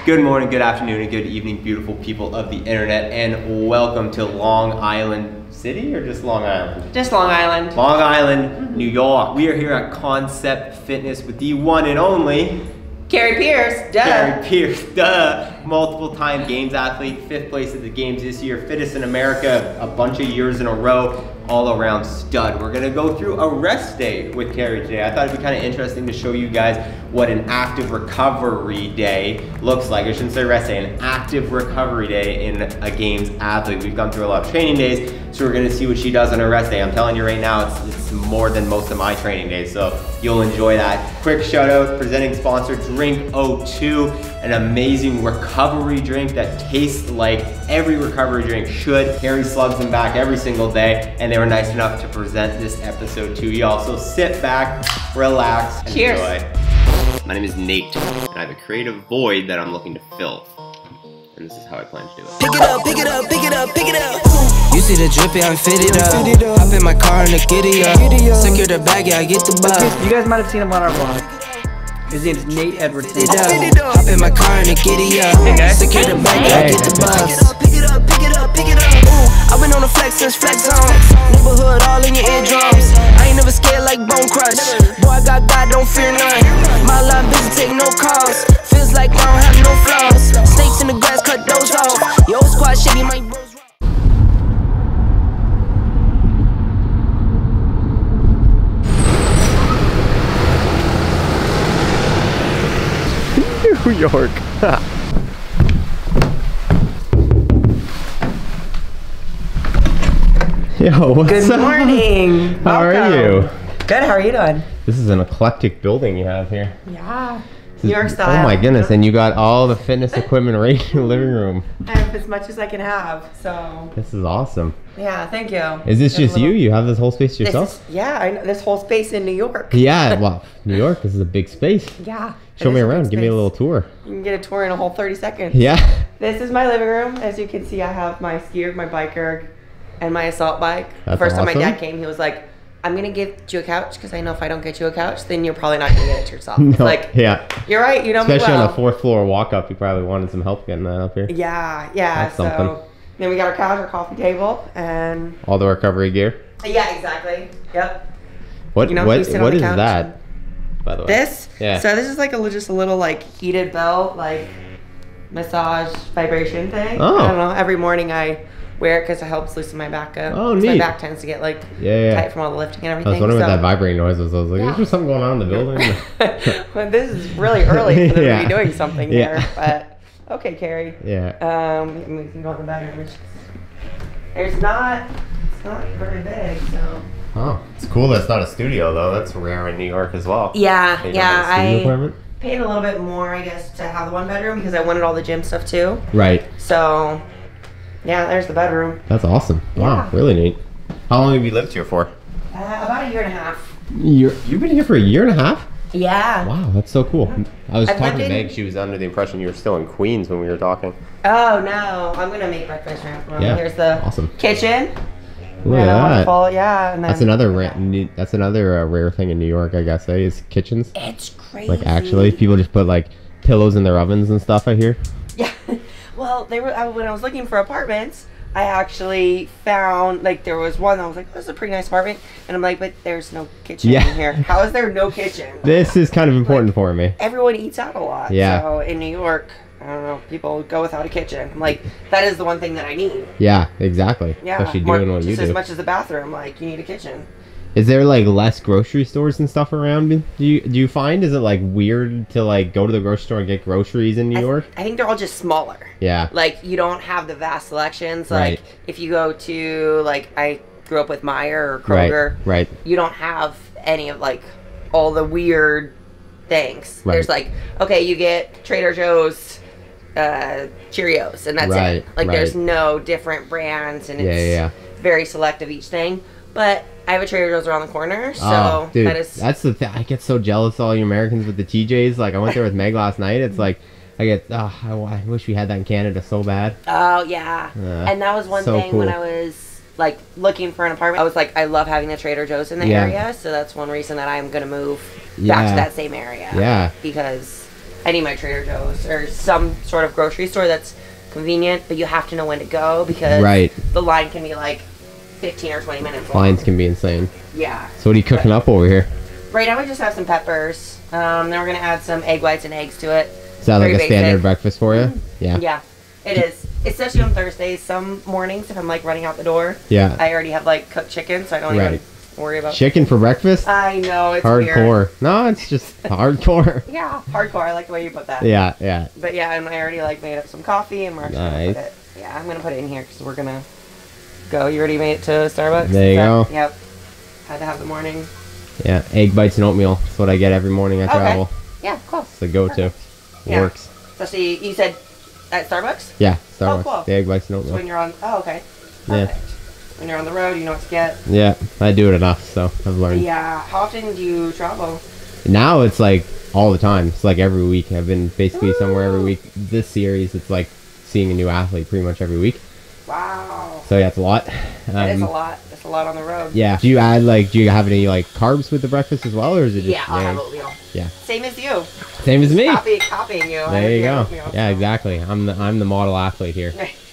Good morning, good afternoon, and good evening, beautiful people of the internet, and welcome to Long Island City, or just Long Island? Just Long Island. Long Island, New York. We are here at Concept Fitness with the one and only Kari Pearce, duh. Kari Pearce, duh. Multiple-time games athlete, 5th place at the games this year, fittest in America a bunch of years in a row, all-around stud. We're gonna go through a rest day with Kari today. I thought it'd be kind of interesting to show you guys what an active recovery day looks like. I shouldn't say rest day, an active recovery day in a games athlete. We've gone through a lot of training days, so we're gonna see what she does on her rest day. I'm telling you right now, it's more than most of my training days, so you'll enjoy that. Quick shout out, presenting sponsor, Drink O2, an amazing recovery drink that tastes like every recovery drink should. Kari slugs them back every single day, and they were nice enough to present this episode to y'all. So sit back, relax, and cheers. Enjoy. My name is Nate, and I have a creative void that I'm looking to fill. And this is how I plan to do it. Pick it up, pick it up, pick it up, pick it up. You see the drippy, I'm fitted up. Hop in my car and the giddy up. Secure the bag, yeah, I get the bus. You guys might have seen him on our vlog. His name is Nate Edwardson. Hop in my car and the giddy up. Secure the bag, yeah, I get the bus. Pick it up, pick it up, pick it up. I've been on the flex since flex zone. Neighborhood all in your eardrums. I ain't never scared like Bone Crush. Boy, I got God, don't fear none. My line busy, take no calls. Feels like I don't have no flaws. Snakes in the grass, cut those off. Yo, squad shady, my bros. New York. Yo, what's Good up? morning. How are you? Good, how are you doing? This is an eclectic building you have here. Yeah. New York style. Oh my goodness, and you got all the fitness equipment right in the living room. I have as much as I can have, so. This is awesome. Yeah, thank you. Is this just you? You have this whole space to yourself? Yeah, I know, this whole space in New York. Yeah, well, New York, this is a big space. Yeah. Show me around, give me a little tour. You can get a tour in a whole 30 seconds. Yeah. This is my living room. As you can see, I have my ski erg, my bike erg, and my assault bike. That's the first time my awesome. dad came, he was like, I'm gonna get you a couch because I know if I don't get you a couch, then you're probably not gonna get it to yourself. No, It's like, yeah. you're right, you know me Especially well. on a 4th floor walk up, you probably wanted some help getting that up here. Yeah, That's so something. then we got our couch, our coffee table, and All the recovery gear. yeah, exactly. Yep. What You know, what you sit on what the is couch that? By the way. This? Yeah. So this is like just a little like heated belt, like massage vibration thing. Oh. I don't know. Every morning I wear it because it helps loosen my back up. Oh, 'Cause neat. My back tends to get like Yeah. tight from all the lifting and I everything. was wondering what so. that vibrating noise was. I was like, Yeah. is there something going on in the building? Well, this is really early for them Yeah. to be doing something Yeah. here. But okay, Kari. Yeah. We can go in the bedroom. It's not very big, so. Oh, it's cool that it's not a studio though. That's rare in New York as well. Yeah, You don't yeah. have a studio apartment? Paid a little bit more, I guess, to have the one bedroom because I wanted all the gym stuff too. Right. So, yeah, there's the bedroom. That's awesome. Wow, Yeah. really neat. How long have you lived here for? About a year and a half. You've been here for a year and a half? Yeah. Wow, that's so cool. I was I've talking to lived in- Meg. She was under the impression you were still in Queens when we were talking. Oh no, I'm gonna make breakfast right now. Yeah. Here's the Awesome. kitchen. Look at And a that. waterfall, yeah. And then That's another rare thing in New York, I guess. Is kitchens. It's crazy. Like actually, people just put like pillows in their ovens and stuff. I hear. Yeah. Well, when I was looking for apartments, I actually found like there was one that was like, oh, this is a pretty nice apartment, and I'm like, but there's no kitchen Yeah. in here. How is there no kitchen? This is kind of important for me. Everyone eats out a lot. Yeah. So in New York, I don't know, people go without a kitchen. I'm like, that is the one thing that I need. Yeah, exactly. Yeah. Especially doing what you just as do. much as the bathroom, like you need a kitchen. Is there like less grocery stores and stuff around? Do you find, is it like weird to like go to the grocery store and get groceries in New York? I think they're all just smaller. Yeah. Like you don't have the vast selections. Like Right. if you go to like I grew up with Meijer or Kroger. Right. You don't have any of like all the weird things. Right. There's like, okay, you get Trader Joe's Cheerios and that's Right, it. Like right. there's no different brands and it's Yeah. very selective each thing. But I have a Trader Joe's around the corner, so Oh, dude, that is that's the thing. I get so jealous of all you Americans with the TJs. Like I went there with Meg last night. It's like I I wish we had that in Canada so bad. Oh yeah. And that was one so thing when cool. I was like looking for an apartment. I was like, I love having the Trader Joe's in the Yeah. area, so that's one reason that I'm gonna move back Yeah. to that same area. Yeah. Because I need my Trader Joe's or some sort of grocery store that's convenient, but you have to know when to go because the line can be like 15 or 20 minutes long. Lines can be insane. Yeah. So what are you cooking up over here? Right now we just have some peppers. Then we're gonna add some egg whites and eggs to it. Is that like a standard breakfast for you? Yeah. Yeah, it is. Especially on Thursdays. Some mornings, if I'm like running out the door, I already have like cooked chicken, so I don't even worry about chicken for breakfast. I know, it's hardcore. Weird. No, it's just hardcore. Yeah, hardcore. I like the way you put that. Yeah, yeah. But yeah, and I already like made up some coffee, and we're actually gonna put it. Yeah, I'm gonna put it in here because we're gonna go. You already made it to Starbucks. There you go. Yep. Had to have the morning. Yeah, egg bites and oatmeal. That's what I get every morning I travel. Yeah, cool. It's the go-to. Yeah. Works. Especially, you said at Starbucks? Yeah, Starbucks. Oh, cool. The egg bites and oatmeal. So when you're on, okay. Perfect. Yeah. When you're on the road, you know what to get. Yeah, I do it enough, so I've learned. Yeah. How often do you travel? Now it's like all the time. It's like every week. I've been basically somewhere every week. This series, it's like seeing a new athlete pretty much every week. Wow. So yeah, it's a lot. It is a lot. It's a lot on the road. Yeah. Do you add like? Do you have any like carbs with the breakfast as well, or is it just? Yeah, I'll have oatmeal. Yeah. Same as you. Same as me. Copying you. There you go. Oatmeal, yeah, exactly. I'm the model athlete here.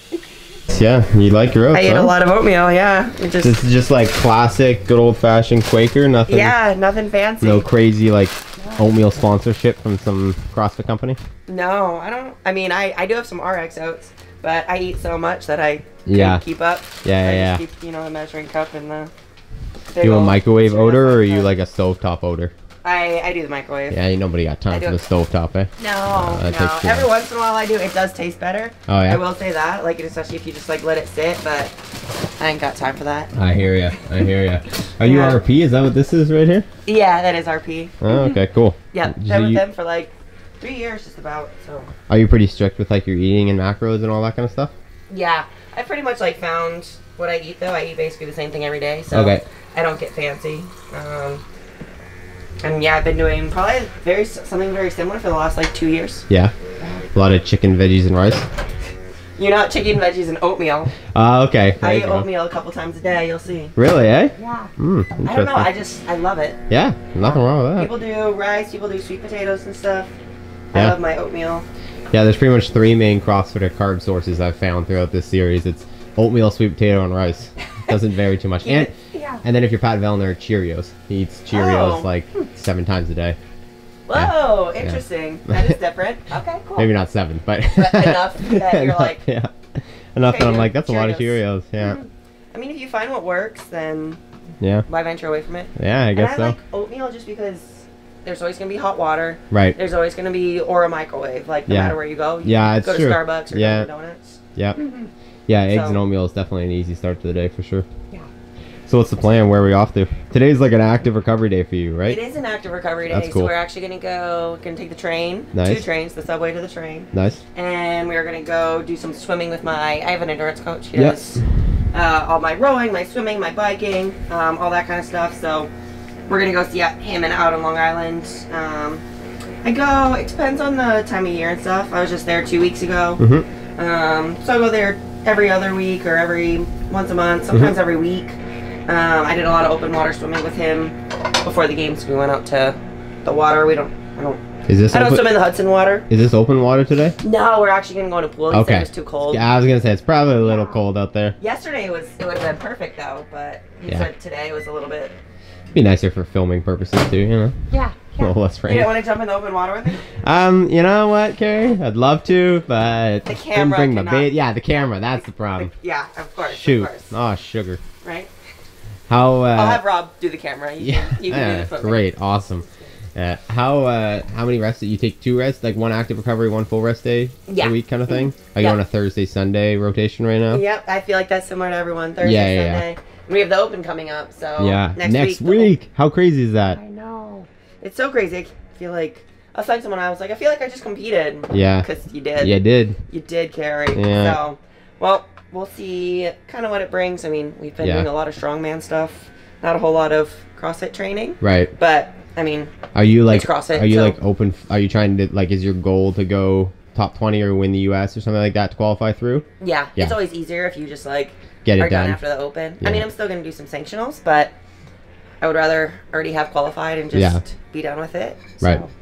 Yeah, you like your oats? I eat a lot of oatmeal. Yeah. This is just like classic, good old fashioned Quaker. Nothing. Yeah, nothing fancy. No crazy like oatmeal sponsorship from some CrossFit company. No, I don't. I mean, I do have some RX oats, but I eat so much that I can't keep up. Yeah, just keep, the measuring cup and the. Do you a microwave odor or are you like a stovetop odor? I do the microwave. Yeah, nobody got time for the stovetop, eh? No, no. Every once in a while I do. It does taste better. Oh yeah. I will say that, like especially if you just like let it sit, but I ain't got time for that. I hear ya. I hear ya. Are you RP? Is that what this is right here? Yeah, that is RP. Oh, okay, cool. Yeah, been with them for like 3 years, just about. So. Are you pretty strict with like your eating and macros and all that kind of stuff? Yeah, I pretty much like found what I eat though. I eat basically the same thing every day, so I don't get fancy. And yeah, I've been doing probably something very similar for the last like 2 years. Yeah, a lot of chicken, veggies, and rice. You know, chicken, veggies, and oatmeal. Okay. I eat oatmeal a couple times a day. You'll see. Really, eh? Yeah. Interesting. I don't know. I love it. Yeah, nothing wrong with that. People do rice. People do sweet potatoes and stuff. I love my oatmeal. Yeah, there's pretty much 3 main CrossFitter carb sources I've found throughout this series. It's oatmeal, sweet potato, and rice. Doesn't vary too much. And then if you're Pat Vellner, Cheerios. He eats Cheerios like 7 times a day. Whoa, interesting. That is different. Okay, cool. Maybe not 7, but enough that you're like. Yeah. Enough that I'm like, that's a lot of Cheerios. Yeah. I mean, if you find what works, then why venture away from it? Yeah, I guess so. I like oatmeal just because there's always going to be hot water. Right. There's always going to be, or a microwave, like no matter where you go. You it's go true. to Starbucks or Dunkin' Donuts. Yeah. Yeah, eggs and oatmeal is definitely an easy start to the day for sure. Yeah. So what's the plan? Where are we off to? Today's like an active recovery day for you, right? It is an active recovery day. That's cool. So we're actually going to take the train. Nice. 2 trains, the subway to the train. Nice. And we're going to go do some swimming with I have an endurance coach. He does all my rowing, my swimming, my biking, all that kind of stuff. So we're going to go see him out on Long Island. It depends on the time of year and stuff. I was just there 2 weeks ago. So I go there every other week or once a month, sometimes every week. I did a lot of open water swimming with him before the games. We went out to the water. I don't swim in the Hudson water. Is this open water today? No, we're actually gonna go in a pool. He said it was too cold. Yeah, I was gonna say it's probably a little cold out there. Yesterday it would have been perfect though, but he said today was a little bit. It'd be nicer for filming purposes too, you know. Yeah. A little less rain. You don't want to jump in the open water with me? You know what, Kari? I'd love to, but the camera. Bring my bait. Yeah, the camera. That's the problem. Yeah, of course. Shoot. Of course. Oh, sugar. Right. I'll have Rob do the camera. You can do the footing. Great. Awesome. How many rests do you take? 2 rests, like 1 active recovery, 1 full rest day a week, kind of thing. Are you on a Thursday Sunday rotation right now? Yep, I feel like that's similar to everyone. Thursday Sunday. And we have the Open coming up, so next week. How crazy is that? I know. It's so crazy. I feel like I was telling someone, I was like, I feel like I just competed. Yeah. Because you did. You did. You did, Kari. Yeah. So, well, we'll see kind of what it brings. I mean, we've been doing a lot of strongman stuff, not a whole lot of CrossFit training. Right. But I mean, are you like it's CrossFit? Are you like open? Are you trying to like? Is your goal to go top 20 or win the US or something like that to qualify through? Yeah. It's always easier if you just like get it are done done after the Open. I mean, I'm still gonna do some sanctionals, but I would rather already have qualified and just be done with it. So, right.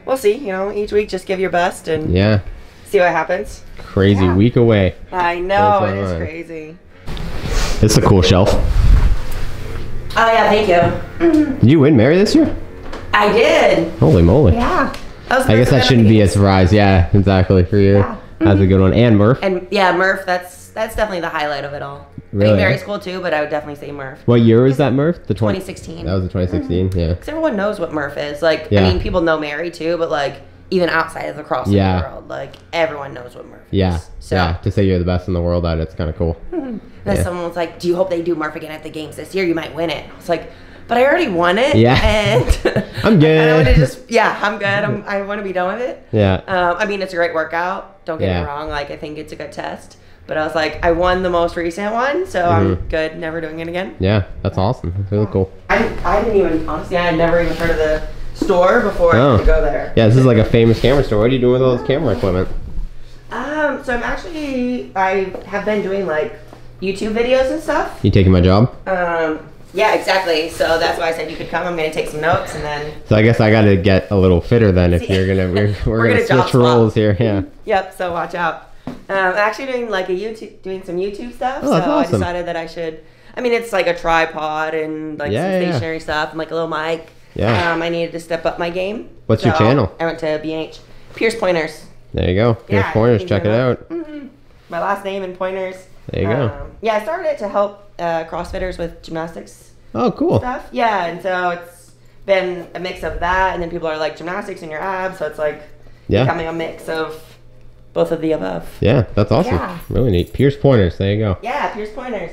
we'll see. You know, each week just give your best and see what happens. Crazy week away. I know, it is crazy. It's a cool shelf. Oh yeah, thank you. Did you win Mary this year? I did. Holy moly. Yeah. I guess that shouldn't be a surprise. Yeah, exactly for you. Yeah. That's a good one. And Murph. And yeah, Murph, that's definitely the highlight of it all. Really? I think Mary's cool too, but I would definitely say Murph. What year was that, Murph? The 2016. That was the 2016, yeah. Because everyone knows what Murph is. Like, I mean, people know Mary too, but like, even outside of the CrossFit world, like, everyone knows what Murph is. So, to say you're the best in the world at it's kind of cool. Then someone was like, do you hope they do Murph again at the games this year? You might win it. I was like, but I already won it. Yeah. And I'm good. And I want to just, I'm good. I want to be done with it. Yeah. I mean, it's a great workout. Don't get me wrong. Like, I think it's a good test. But I was like, I won the most recent one, so I'm good. Never doing it again. Yeah, that's awesome. That's really cool. I didn't even, honestly, I had never even heard of the store before I could go there. Yeah, this is like a famous camera store. What are you doing with all this camera equipment? So I have been doing like YouTube videos and stuff. You taking my job? Yeah, exactly. So that's why I said you could come. I'm gonna take some notes and then. So I guess I got to get a little fitter then if you're gonna we're gonna switch roles here. Yeah. Yep. So watch out. I'm actually doing like doing some YouTube stuff. Oh, that's awesome. I decided that I should. I mean, it's like a tripod and like some stationary stuff and like a little mic. Yeah. I needed to step up my game. What's your channel? I went to BH Pearce Pointers. There you go. Pearce Pointers. Check it out. My last name and Pointers. There you go. Yeah, I started it to help CrossFitters with gymnastics. Oh, cool. Stuff. Yeah, and so it's been a mix of that, and then people are like gymnastics in your abs, so it's like becoming a mix of both of the above. Yeah, that's awesome. Yeah. Really neat. Pearce Pointers. There you go. Yeah, Pearce Pointers.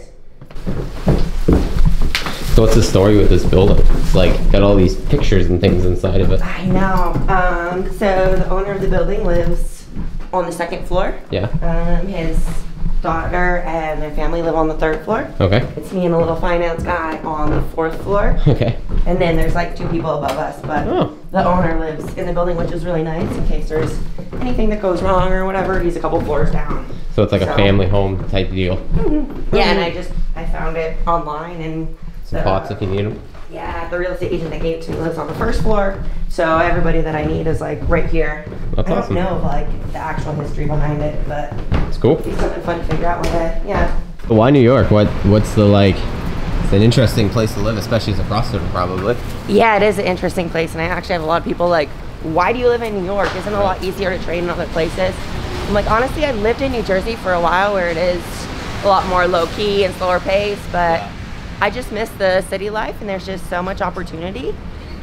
So what's the story with this building? It's like got all these pictures and things inside of it. I know. So the owner of the building lives on the second floor. Yeah. His daughter and their family live on the third floor. Okay. It's me and a little finance guy on the fourth floor. Okay. And then there's like 2 people above us, but the owner lives in the building, which is really nice in case there's anything that goes wrong or whatever. He's a couple floors down. So it's like a family home type deal. Yeah, and I found it online and some pots if you need them. Yeah, the real estate agent that gave it to me lives on the first floor, so everybody that I need is like right here. That's I awesome. don't know like the actual history behind it, but it's cool. It's something fun to figure out one day. Yeah. But why New York? What's the like? It's an interesting place to live, especially as a CrossFitter, probably. Yeah, it is an interesting place, and I actually have a lot of people like, why do you live in New York? Isn't it a lot easier to train in other places? I'm like, honestly, I lived in New Jersey for a while, where it is a lot more low key and slower pace, but. Yeah. I just miss the city life, and there's just so much opportunity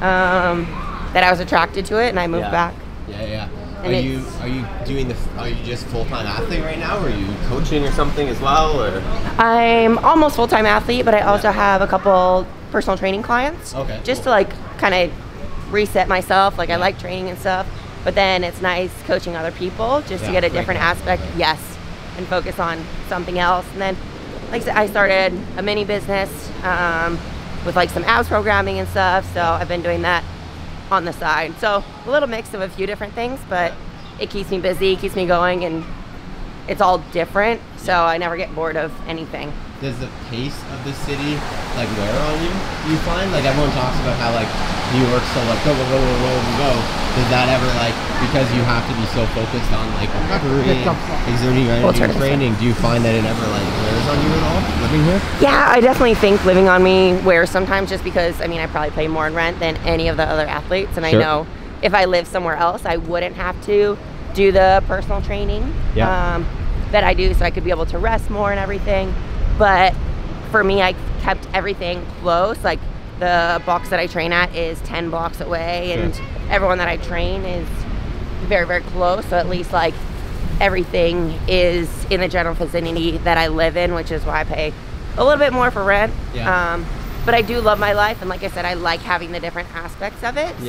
that I was attracted to it, and I moved back. Yeah. Are you just full-time athlete right now, or are you coaching or something as well, or? I'm almost full-time athlete, but I also have a couple personal training clients. Okay. Just to like kind of reset myself. Like I like training and stuff, but then it's nice coaching other people just to get a different aspect. Yes, and focus on something else, and then. Like I said, I started a mini business with like some abs programming and stuff, so I've been doing that on the side. So a little mix of a few different things, but it keeps me busy, keeps me going, and it's all different, so I never get bored of anything. Does the pace of the city like wear on you? Do you find like everyone talks about how like New York's so like go. Does that ever like because you have to be so focused on like recovery, exerting your energy, and training? Do you find that it ever like wears on you at all living here? Yeah, I definitely think living on me wears sometimes, just because I mean I probably pay more in rent than any of the other athletes, and I know if I lived somewhere else I wouldn't have to do the personal training that I do, so I could be able to rest more and everything. But for me, I kept everything close. Like the box that I train at is 10 blocks away, and everyone that I train is very, very close. So at least like everything is in the general vicinity that I live in, which is why I pay a little bit more for rent. But I do love my life, and like I said, I like having the different aspects of it.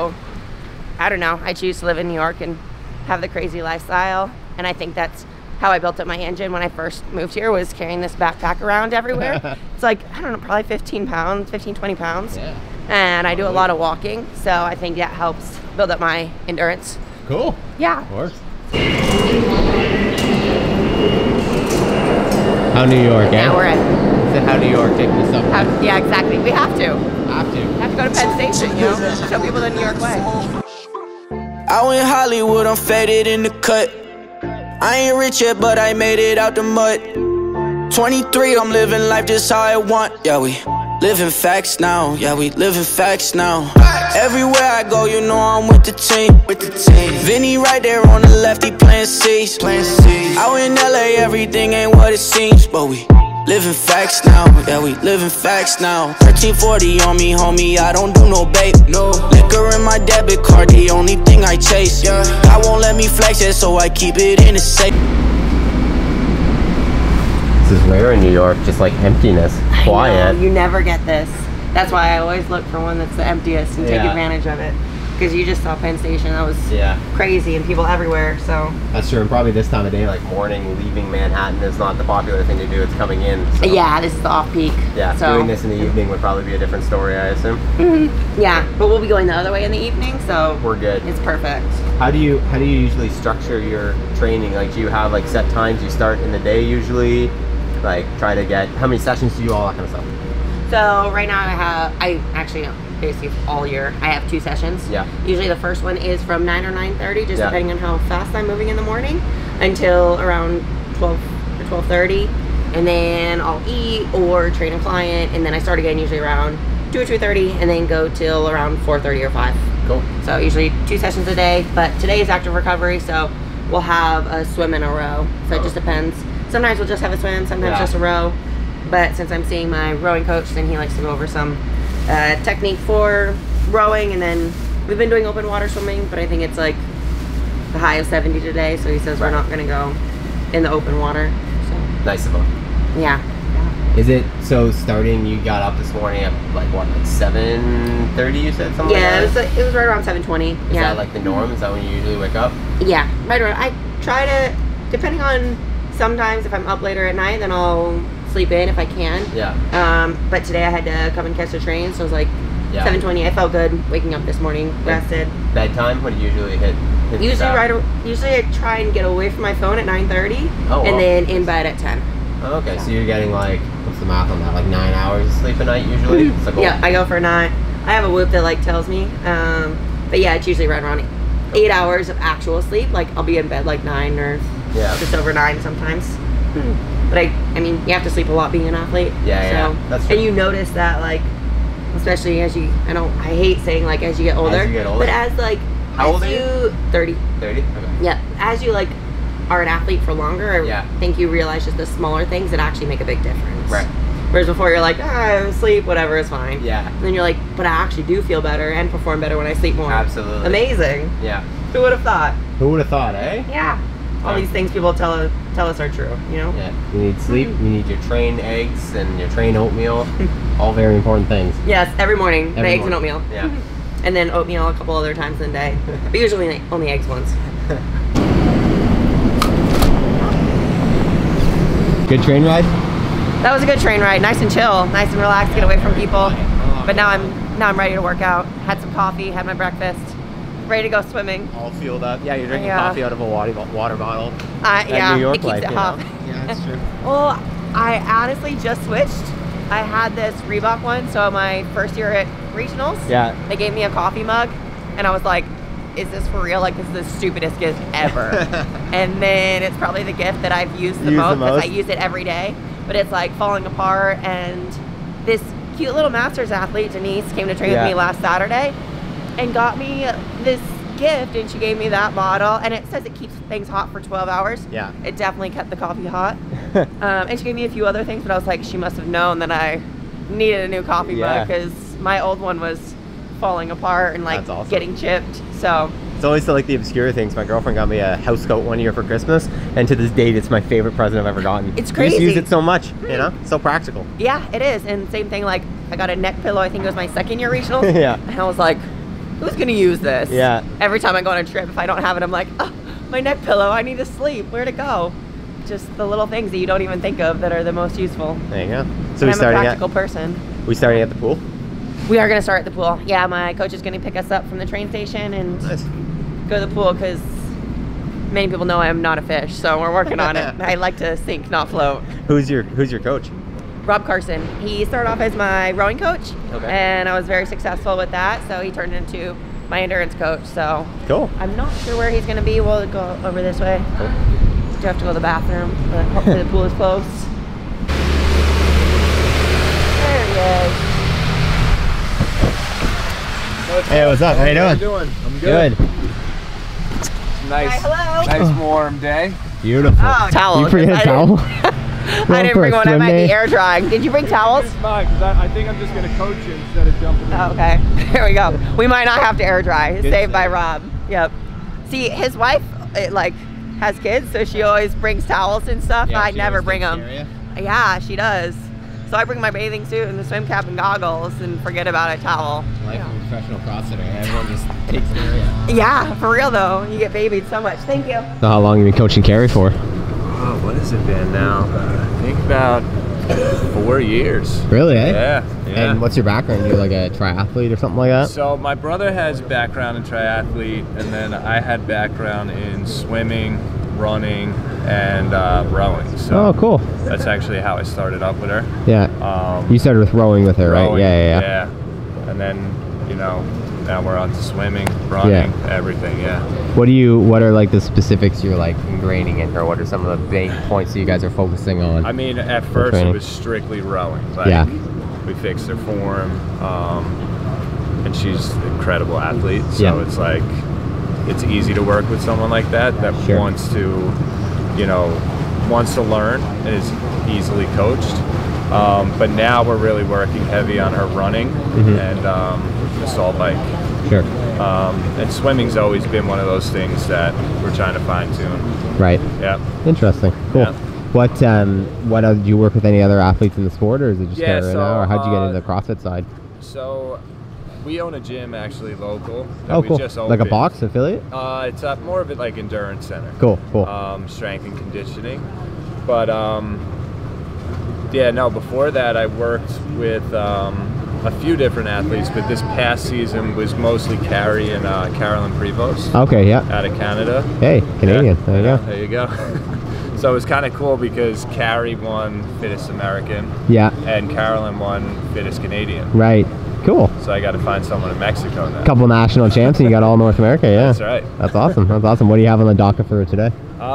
I don't know, I choose to live in New York and have the crazy lifestyle, and I think that's how I built up my engine when I first moved here, was carrying this backpack around everywhere. It's like, I don't know, probably 15, 20 pounds. And I do a lot of walking, so I think that helps build up my endurance. Cool. Yeah. Of course. How New York, Yeah, we're in. Said how New York, taking the subway. Yeah, exactly. We have to. Have to. Have to go to Penn Station, you know? Show people the New York way. I went Hollywood, I'm faded in the cut. I ain't rich yet, but I made it out the mud. 23, I'm living life just how I want. Yeah, we living facts now. Yeah, we living facts now. Everywhere I go, you know I'm with the team. Vinny right there on the left, he playing C's. Out in LA, everything ain't what it seems, but we living facts now. Yeah, we living facts now. 1340 on me, homie, I don't do no bait. No liquor in my debit card, the only thing I chase. Yeah, I won't let me flex it, so I keep it in the safe. This is rare in New York, just like emptiness, quiet. I know, you never get this. That's why I always look for one that's the emptiest and take advantage of it. Because you just saw Penn Station, that was crazy and people everywhere, so. That's true, and probably this time of day, like morning, leaving Manhattan is not the popular thing to do, it's coming in. So. Yeah, this is the off-peak. Yeah, so. Doing this in the evening would probably be a different story, I assume. Yeah, but we'll be going the other way in the evening, so. We're good. It's perfect. How do you usually structure your training? Like, do you have like set times you start in the day usually? Like, try to get, how many sessions do you do, all that kind of stuff? So right now basically all year I have 2 sessions. Yeah. Usually the first one is from 9 or 9:30, just depending on how fast I'm moving in the morning, until around 12 or 12:30, and then I'll eat or train a client, and then I start again usually around 2 or 2:30, and then go till around 4:30 or 5. Cool. So usually 2 sessions a day, but today is active recovery, so we'll have a swim and a row. So it just depends. Sometimes we'll just have a swim, sometimes just a row. But since I'm seeing my rowing coach, then he likes to go over some technique for rowing, and then we've been doing open water swimming, but I think it's like the high of 70 today, so he says we're not going to go in the open water. So. Nice of him. Yeah. Is it, so starting, you got up this morning at like what, like 7:30 you said, something yeah, like that? it was right around 7:20. Is that like the norm? Is that when you usually wake up? Yeah, right around. I try to, depending on, sometimes if I'm up later at night, then I'll sleep in if I can. Yeah. But today I had to come and catch the train, so it was like 7:20. I felt good waking up this morning, rested. Bedtime? What do you usually hit Usually I try and get away from my phone at 9:30, and then in bed at 10. Oh, okay, so you're getting like, what's the math on that? Like 9 hours of sleep a night usually? So cool. Yeah, I go for 9. I have a Whoop that like tells me, but yeah, it's usually right around 8 hours of actual sleep. Like I'll be in bed like 9 or just over 9 sometimes. But I mean, you have to sleep a lot being an athlete. Yeah, that's true. And you notice that, like, especially as you, I hate saying like as you get older. But as like, how old are you? 30. 30? Okay. Yeah, as you like are an athlete for longer, I think you realize just the smaller things that actually make a big difference. Right. Whereas before you're like, I'm asleep, whatever, is fine. Yeah. And then you're like, but I actually do feel better and perform better when I sleep more. Absolutely. Amazing. Yeah. Who would have thought? Who would have thought, eh? Yeah. All these things people tell us are true, you know? Yeah. You need sleep, you need your train eggs and your train oatmeal. All very important things. Yes, every morning, the eggs and oatmeal. Yeah. And then oatmeal a couple other times in the day. But usually only eggs once. Good train ride? That was a good train ride. Nice and chill, nice and relaxed, get away from people. But now I'm ready to work out. Had some coffee, had my breakfast. Ready to go swimming. All fueled up. Yeah, you're drinking coffee out of a water bottle. Yeah, New York it keeps life, it hot. Yeah, that's true. Well, I honestly just switched. I had this Reebok one, so my first year at regionals, they gave me a coffee mug, and I was like, is this for real? Like, this is the stupidest gift ever. And then it's probably the gift that I've used the most, because I use it every day. But it's like falling apart, and this cute little masters athlete, Denise, came to train with me last Saturday and got me this gift, and she gave me that bottle, and it says it keeps things hot for 12 hours. Yeah. It definitely kept the coffee hot. And she gave me a few other things, but I was like, she must have known that I needed a new coffee mug, because my old one was falling apart and like getting chipped. So it's always like the obscure things. My girlfriend got me a house coat one year for Christmas, and to this date it's my favorite present I've ever gotten. It's crazy. You just use it so much, you know? So practical. Yeah, it is. And same thing, like I got a neck pillow, I think it was my second year regionals. Yeah. And I was like, who's gonna use this? Yeah. Every time I go on a trip, if I don't have it, I'm like, oh, my neck pillow, I need to sleep. Where'd it go? Just the little things that you don't even think of that are the most useful. There you go. So I'm a practical person. We starting at the pool? We are gonna start at the pool. Yeah, my coach is gonna pick us up from the train station and go to the pool, because many people know I'm not a fish, so we're working on it. I like to sink, not float. Who's your coach? Rob Carson. He started off as my rowing coach, and I was very successful with that, so he turned into my endurance coach. So Cool. I'm not sure where he's gonna be. We'll go over this way. Do have to go to the bathroom, but hopefully the pool is closed. There he is. Hey, what's up? How you doing? I'm good. Nice, Hi, hello. nice warm day. Beautiful. Oh, towels. You bring a towel? I didn't bring one. I might be air drying. Did you bring towels? It's fine, 'cause I think I'm just gonna coach you instead of jumping in. Oh, okay. There we go. We might not have to air dry. Good Saved by save. Rob. Yep. See, his wife, has kids, so she always brings towels and stuff. I never bring them. Yeah, she does. So I bring my bathing suit and the swim cap and goggles and forget about a towel. Life of a professional CrossFitter. Everyone just takes care of you. Yeah, for real though. You get babied so much. Thank you. So how long have you been coaching Kari for? Oh, what has it been now? I think about 4 years. Really, eh? Yeah. And what's your background? You're like a triathlete or something like that? So my brother has background in triathlete, and then I had background in swimming, running, and rowing. So Oh, cool. that's actually how I started up with her. Yeah. You started with rowing with her, right? Rowing, Yeah. And then, you know, now we're on to swimming, running, everything, yeah. What are like the specifics you're like ingraining in her? What are some of the main points that you guys are focusing on? I mean, at first training? it was strictly rowing. Like, Yeah. we fixed her form, and she's an incredible athlete. So Yeah. it's like, it's easy to work with someone like that Sure. wants to, wants to learn and is easily coached. But now we're really working heavy on her running and assault bike. Sure. And swimming's always been one of those things that we're trying to fine tune. Right. Yeah. Interesting. Cool. Yeah. What do you work with any other athletes in the sport, or is it just Yeah, Kari right so, now, or how'd you get into the CrossFit side? So we own a gym actually local. That Oh, we cool. Just Like a opened. box affiliate? It's more of it like endurance center. Cool. Cool. Strength and conditioning. But yeah, no, before that I worked with a few different athletes, but this past season was mostly Kari and Carolyn Prevost Okay. Yeah. out of Canada. Hey, Canadian. Yeah, There you go. There you go. So it was kind of cool because Kari won Fittest American Yeah. and Carolyn won Fittest Canadian. Right. Cool. So I got to find someone in Mexico now. Couple national champs, and you got all North America. Yeah. That's right. That's awesome. That's awesome. What do you have on the docket for today?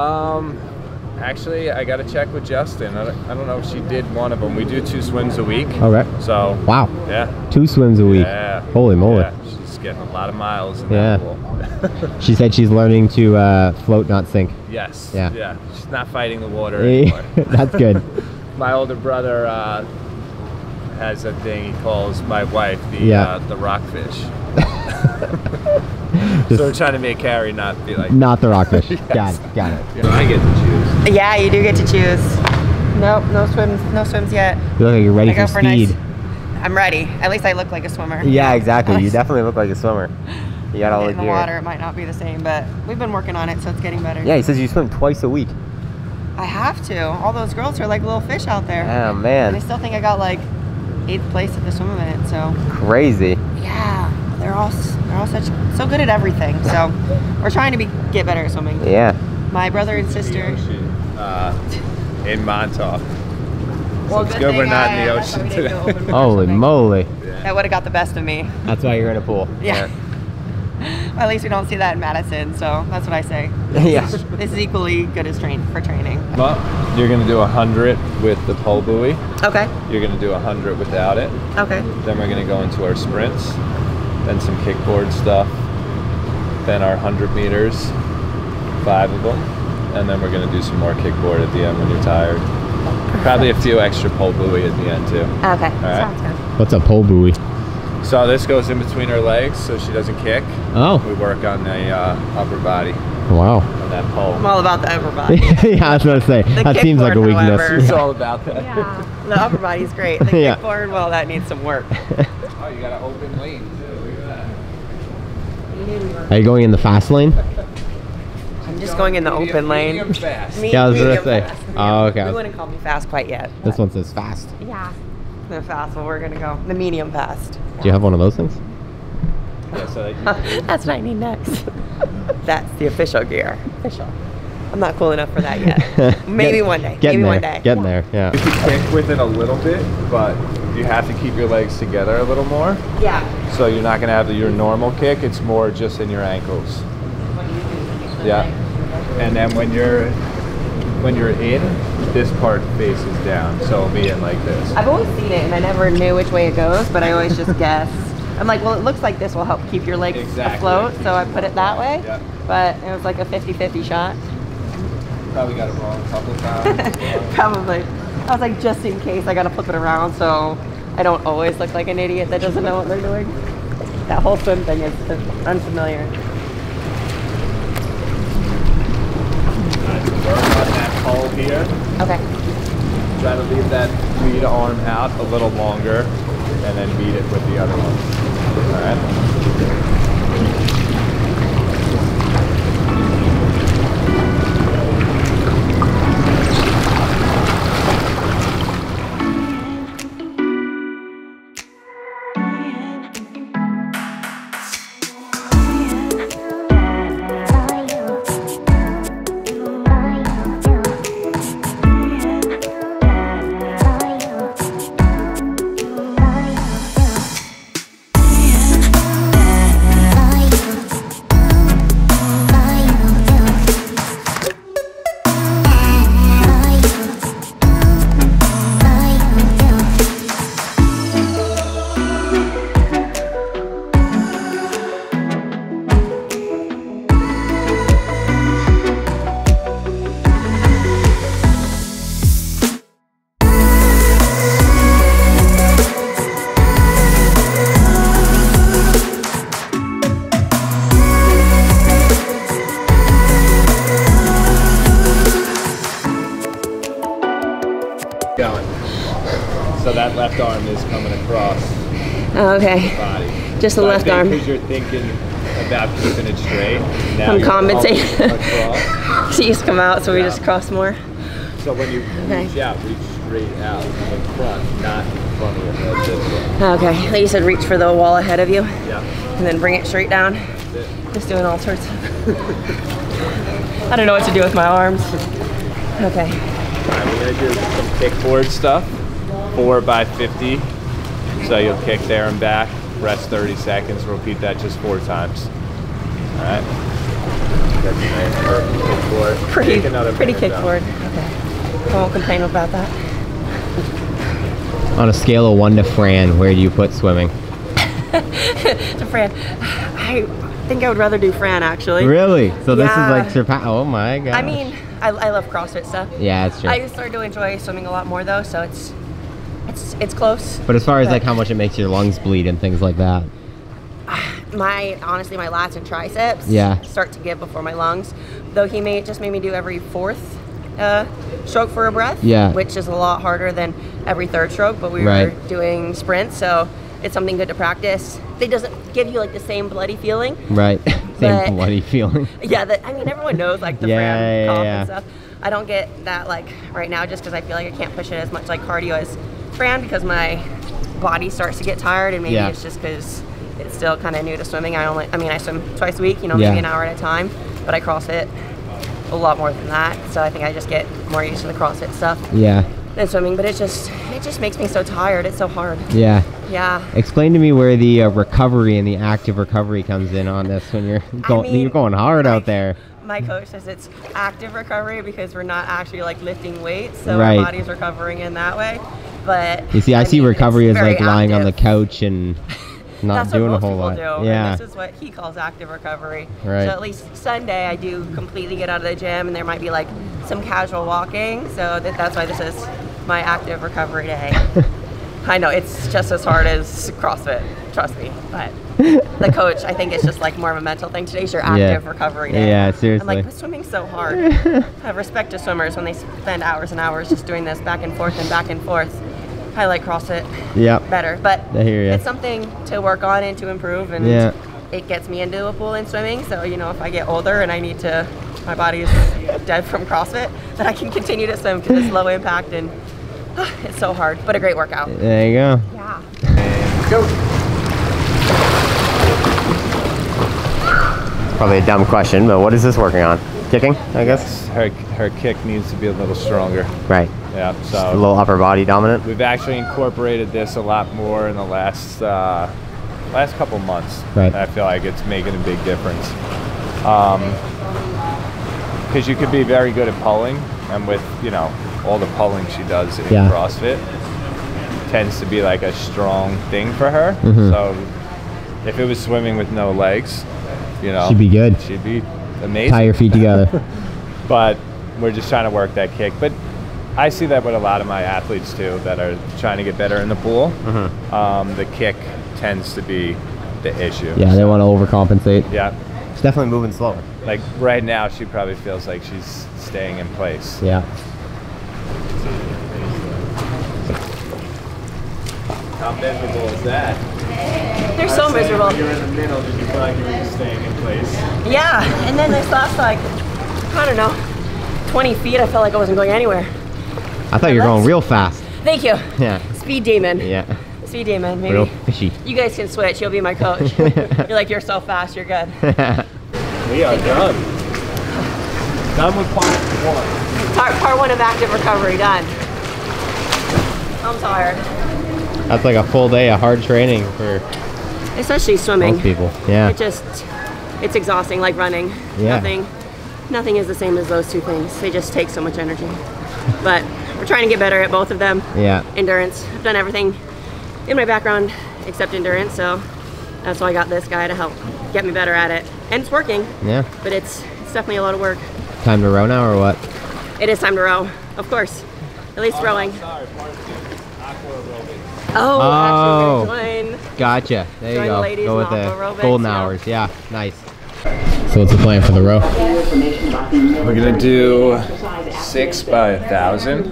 Actually, I got to check with Justin. I don't know if she did one of them. We do 2 swims a week. Okay. So Wow. yeah. 2 swims a week. Yeah. Holy moly. Yeah, she's getting a lot of miles in Yeah. that pool. She said she's learning to float, not sink. Yes. Yeah. Yeah. She's not fighting the water anymore. That's good. My older brother has a thing he calls my wife the rockfish. So we're trying to make Kari not be like. Not the rockfish. Yes. Got it. I get to choose. Yeah, you do get to choose. Nope, no swims yet. You look like you're ready I go for for speed. nice. I'm ready. At least I look like a swimmer. Yeah, exactly. You Nice. definitely look like a swimmer. You got all the In the gear. water, it might not be the same, but we've been working on it, so it's getting better. Yeah, he says you swim twice a week. I have to. All those girls are like little fish out there. Oh And I man, still think I got like 8th place at the swim event, so crazy. yeah, they're all so good at everything. So we're trying to get better at swimming. Yeah. My brother and sister. In Montauk. Well, It's good we're not in the ocean today. Holy moly. That would have got the best of me. That's why you're in a pool. Yeah. At least we don't see that in Madison, so that's what I say. Yeah. This is equally good as for training. But you're gonna do 100 with the pole buoy. Okay. You're gonna do 100 without it. Okay. Then we're gonna go into our sprints, then some kickboard stuff, then our 100 meters, 5 of them, and then we're gonna do some more kickboard at the end when you're tired. Probably a few extra pole buoy at the end too. Okay. right. Sounds good. What's a pole buoy? So this goes in between her legs so she doesn't kick. Oh. We work on the upper body Wow. on that pole. I'm all about the upper body. Yeah, I was going to say. That seems like a kickboard, weakness. however. It's all about that. Yeah. The upper body's great. The Yeah. kickboard, well, that needs some work. Oh, you got an open lane too. Look at that. Are you going in the fast lane? I'm just going in the open lane. Medium fast. Yeah, I was gonna Medium say. fast. Oh, okay. We wouldn't call me fast quite yet. This one says fast. Yeah. The fast, well, we're gonna go the medium fast. Do you have one of those things? Yeah, so that That's what I need next. That's the official gear. Official. I'm not cool enough for that yet. Maybe one day. Getting Maybe there. one day. Getting there. Yeah. you can kick with it a little bit, but you have to keep your legs together a little more. Yeah. So you're not gonna have your normal kick, it's more just in your ankles. Yeah. And then when you're in, this part faces down. So it'll be in like this. I've always seen it and I never knew which way it goes, but I always just guess. I'm like, well, it looks like this will help keep your legs afloat, so I put it that way. Yeah. But it was like a 50-50 shot. Probably got it wrong a couple times. Probably. I was like, just in case, I gotta flip it around so I don't always look like an idiot that doesn't know what they're doing. That whole swim thing is unfamiliar. Work on that pull here. Okay. Try to leave that lead arm out a little longer and then meet it with the other one. All right. Going. So that left arm is coming across Okay. the body. Just the So left arm. Because you're thinking about keeping it straight. Now I'm you're compensating. across. She's come out, so we Yeah. just cross more. So when you Okay. reach out, reach straight out in front, not in front of your head. This way. Okay, like you said, reach for the wall ahead of you, Yeah. and then bring it straight down. That's it. Just doing all sorts. I don't know what to do with my arms. Okay. Alright, we're gonna do some kickboard stuff. 4 by 50. So you'll kick there and back, rest 30 seconds, repeat that just 4 times. Alright. That's nice. Kickboard. Pretty Take another minute, kickboard. Okay. I won't complain about that. On a scale of 1 to Fran, where do you put swimming? To Fran, I think I would rather do Fran actually. Really? So this is Yeah. like oh my god. I mean, I love CrossFit stuff. yeah, it's true. I started to enjoy swimming a lot more though, so it's close. But as far as like how much it makes your lungs bleed and things like that. Honestly, my lats and triceps start to give before my lungs. Though he just made me do every 4th stroke for a breath, which is a lot harder than every 3rd stroke. But we were doing sprints, so it's something good to practice. It doesn't give you like the same bloody feeling. Right. Same bloody feeling. Yeah, I mean, everyone knows like the Fran cough and stuff. I don't get that like right now just because I feel like I can't push it as much like cardio as Fran because my body starts to get tired, and maybe it's just because it's still kind of new to swimming. I swim twice a week, you know, maybe an hour at a time, but I CrossFit a lot more than that. So I think I just get more used to the CrossFit stuff. Than swimming, but it just makes me so tired. It's so hard. Yeah. Explain to me where the recovery and the active recovery comes in on this when you're going hard out there. My coach says it's active recovery because we're not actually like lifting weights, so our body's recovering in that way. But you see, I see recovery as like lying on the couch and not doing a whole lot. Yeah. And this is what he calls active recovery. Right. So at least Sunday I do completely get out of the gym, and there might be like some casual walking. So that's why this is my active recovery day. I know it's just as hard as CrossFit, trust me. But the coach, I think it's just like more of a mental thing. Today's your active recovery day. Yeah, seriously. I'm like, but swimming's so hard. I have respect to swimmers when they spend hours and hours just doing this back and forth and back and forth. I like CrossFit better, but it's something to work on and to improve, and it gets me into a pool and swimming. So, you know, if I get older and my body's dead from CrossFit, then I can continue to swim because it's low impact and it's so hard, but a great workout. There you go. Yeah. And go. Probably a dumb question, but what is this working on? kicking, I guess. Her kick needs to be a little stronger. Right. Yeah. Just So a little upper body dominant. we've actually incorporated this a lot more in the last couple months. Right. I feel like it's making a big difference. Because you could be very good at pulling, and with all the pulling she does in CrossFit, tends to be like a strong thing for her. So if it was swimming with no legs, She'd be good. She'd be amazing. Tie your feet together. But we're just trying to work that kick. But I see that with a lot of my athletes too that are trying to get better in the pool. The kick tends to be the issue. Yeah, they want to overcompensate. Yeah. It's definitely moving slower. Like right now, she probably feels like she's staying in place. Yeah. How miserable is that? They're so miserable. You're in the middle, did you feel like you were just staying in place? Yeah, and then this last, like, I don't know, 20 feet, I felt like I wasn't going anywhere. I thought you were going real fast. Thank you. Yeah. Speed demon. Yeah. Speed demon, maybe. Real fishy. You guys can switch. You'll be my coach. You're so fast. You're good. We are done. Done with part one. Part one of active recovery. Done. I'm tired. That's like a full day of hard training for Especially swimming. most people. Yeah. It's exhausting, like running. Yeah. Nothing is the same as those two things. They just take so much energy. But we're trying to get better at both of them. Yeah. Endurance. I've done everything in my background except endurance, so that's why I got this guy to help get me better at it. And it's working. Yeah. But it's definitely a lot of work. Time to row now or what? It is time to row, of course. At least rowing. Oh, actually, join. Gotcha. There you go. Ladies go with the aerobics, golden hours. Yeah, nice. So what's the plan for the row? We're gonna do 6 by 1,000.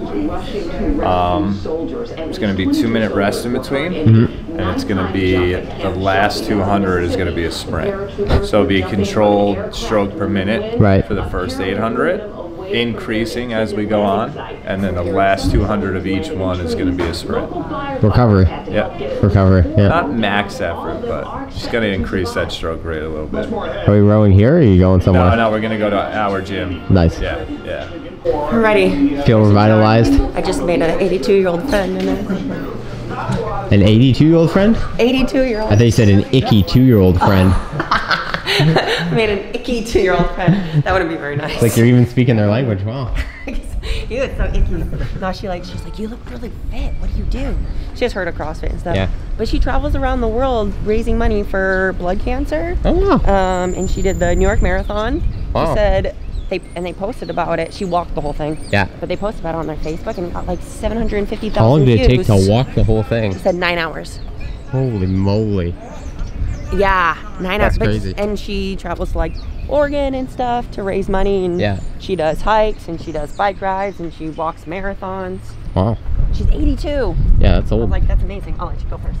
It's gonna be 2-minute rest in between, and it's gonna be the last 200 is gonna be a sprint. So it'll be a controlled stroke per minute for the first 800, increasing as we go on, and then the last 200 of each one is gonna be a sprint. Recovery. Yeah. Recovery. Yeah. Not max effort, but just gonna increase that stroke rate a little bit. Are we rowing here or are you going somewhere? No, we're gonna go to our gym. Nice. Yeah, yeah. I'm ready. Feel revitalized? I just made an 82-year-old friend. An 82-year-old friend? 82-year-old. I thought you said an icky 2-year-old friend. I made an icky 2-year-old friend. That wouldn't be very nice. Like you're even speaking their language. Wow. You look so icky. No, she's like, you look really fit. What do you do? She has heard of CrossFit and stuff. Yeah. But she travels around the world raising money for blood cancer. Oh wow. And she did the New York Marathon. Wow. She said they posted about it. She walked the whole thing. Yeah. But they posted about it on their Facebook and got like 750,000 views. How long did it take to walk the whole thing? She said 9 hours. Holy moly. Yeah, 9 hours. That's crazy. And she travels to like Oregon and stuff to raise money, and she does hikes and she does bike rides and she walks marathons. Wow. She's 82. Yeah, that's old. I was like, that's amazing. I'll let you go first.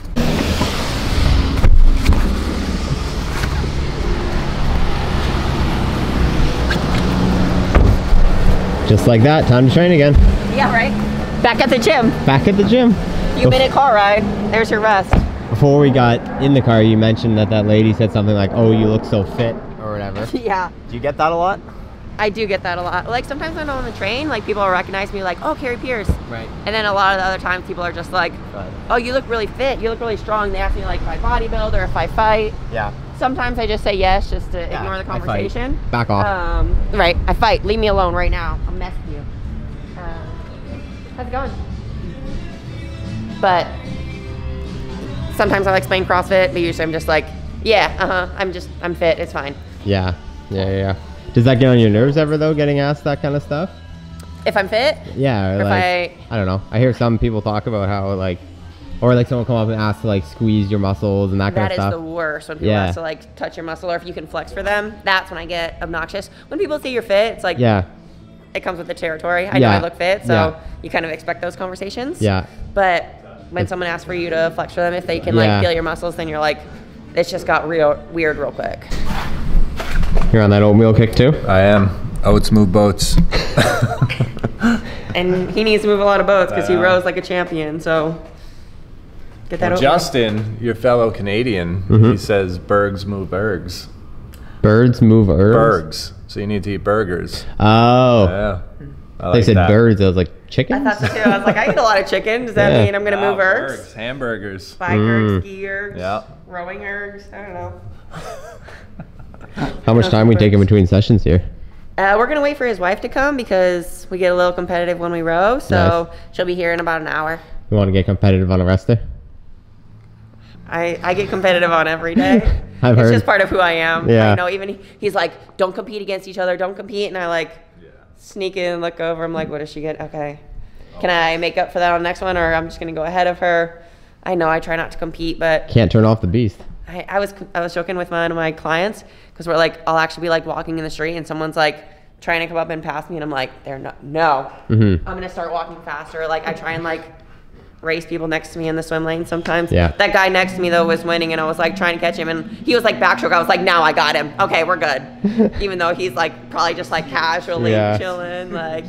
Just like that, time to train again. Yeah, right? Back at the gym. Back at the gym. Few-minute car ride. There's your rest. Before we got in the car, you mentioned that lady said something like, oh, you look so fit, or whatever. Yeah. Do you get that a lot? I do get that a lot. Like, sometimes when I'm on the train, like, people will recognize me like, oh, Kari Pearce. Right. And then a lot of the other times, people are just like, oh, you look really fit. You look really strong. They ask me, like, if I bodybuild or if I fight. Yeah. Sometimes I just say yes, just to ignore the conversation. Back off. Right. I fight. Leave me alone right now. I'll mess with you. How's it going? But sometimes I'll explain CrossFit, but usually I'm just like, yeah, I'm fit. It's fine. Yeah. Yeah. Does that get on your nerves ever though, getting asked that kind of stuff? If I'm fit? Yeah. Or like, I don't know. I hear some people talk about how like, or like someone come up and ask to like squeeze your muscles and that kind of stuff. That is the worst when people ask to like touch your muscle or if you can flex for them. That's when I get obnoxious. When people say you're fit, it's like, it comes with the territory. I know I look fit, so you kind of expect those conversations. Yeah. But when someone asks for you to flex for them, if they can like feel your muscles, then you're like, it's just got real weird real quick. You're on that oatmeal kick too? I am. Oats move boats. And he needs to move a lot of boats because he rows like a champion, so get that Justin, your fellow Canadian, he says bergs move bergs. Birds move herbs? Bergs. So you need to eat burgers. Oh. Yeah. They said birds. I was like, chicken? I thought so too. I was like, I eat a lot of chicken. Does that mean I'm going to move ergs? Hamburgers. Bike ergs, ski ergs, Yeah. rowing ergs. I don't know. How much time we take in between sessions here? We're going to wait for his wife to come because we get a little competitive when we row. So she'll be here in about an hour. You want to get competitive on a rest day? I get competitive on every day. I've it's heard. just part of who I am. Yeah. I know even he's like, don't compete against each other. Don't compete. And I like sneak in and look over. I'm like, what does she get? Okay. Can I make up for that on the next one? Or I'm just going to go ahead of her. I know I try not to compete, but Can't turn off the beast. I was joking with one of my clients because we're like, I'll actually be like walking in the street and someone's like trying to come up and pass me. And I'm like, they're not, no, I'm going to start walking faster. Like I try and like race people next to me in the swim lane sometimes. Yeah. That guy next to me though was winning and I was like trying to catch him and he was like backstroke. I was like, now I got him. Okay, we're good. Even though he's like probably just like casually chilling. Like,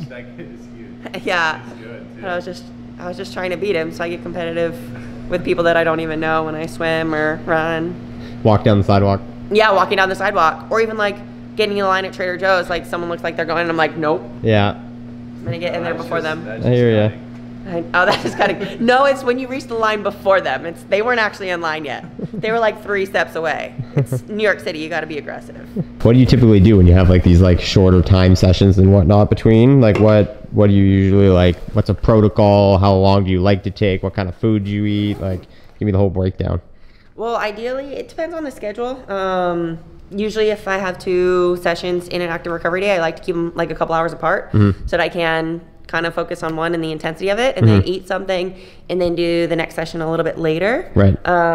yeah. And I was just trying to beat him. So I get competitive with people that I don't even know when I swim or run. Walk down the sidewalk. Yeah, walking down the sidewalk. Or even like getting in a line at Trader Joe's. Like someone looks like they're going and I'm like, nope. Yeah. I'm going to get in there before them. I hear you. Oh, that is kind of, no, it's when you reach the line before them. They weren't actually in line yet. They were like 3 steps away. It's New York City. You got to be aggressive. What do you typically do when you have like these like shorter time sessions and whatnot between? Like what do you usually like? What's a protocol? How long do you like to take? What kind of food do you eat? Like, give me the whole breakdown. Well, ideally, it depends on the schedule. Usually if I have 2 sessions in an active recovery day, I like to keep them like a couple hours apart so that I can kind of focus on one and the intensity of it and then eat something and then do the next session a little bit later. Right.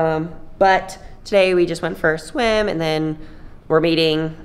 But today we just went for a swim and then we're meeting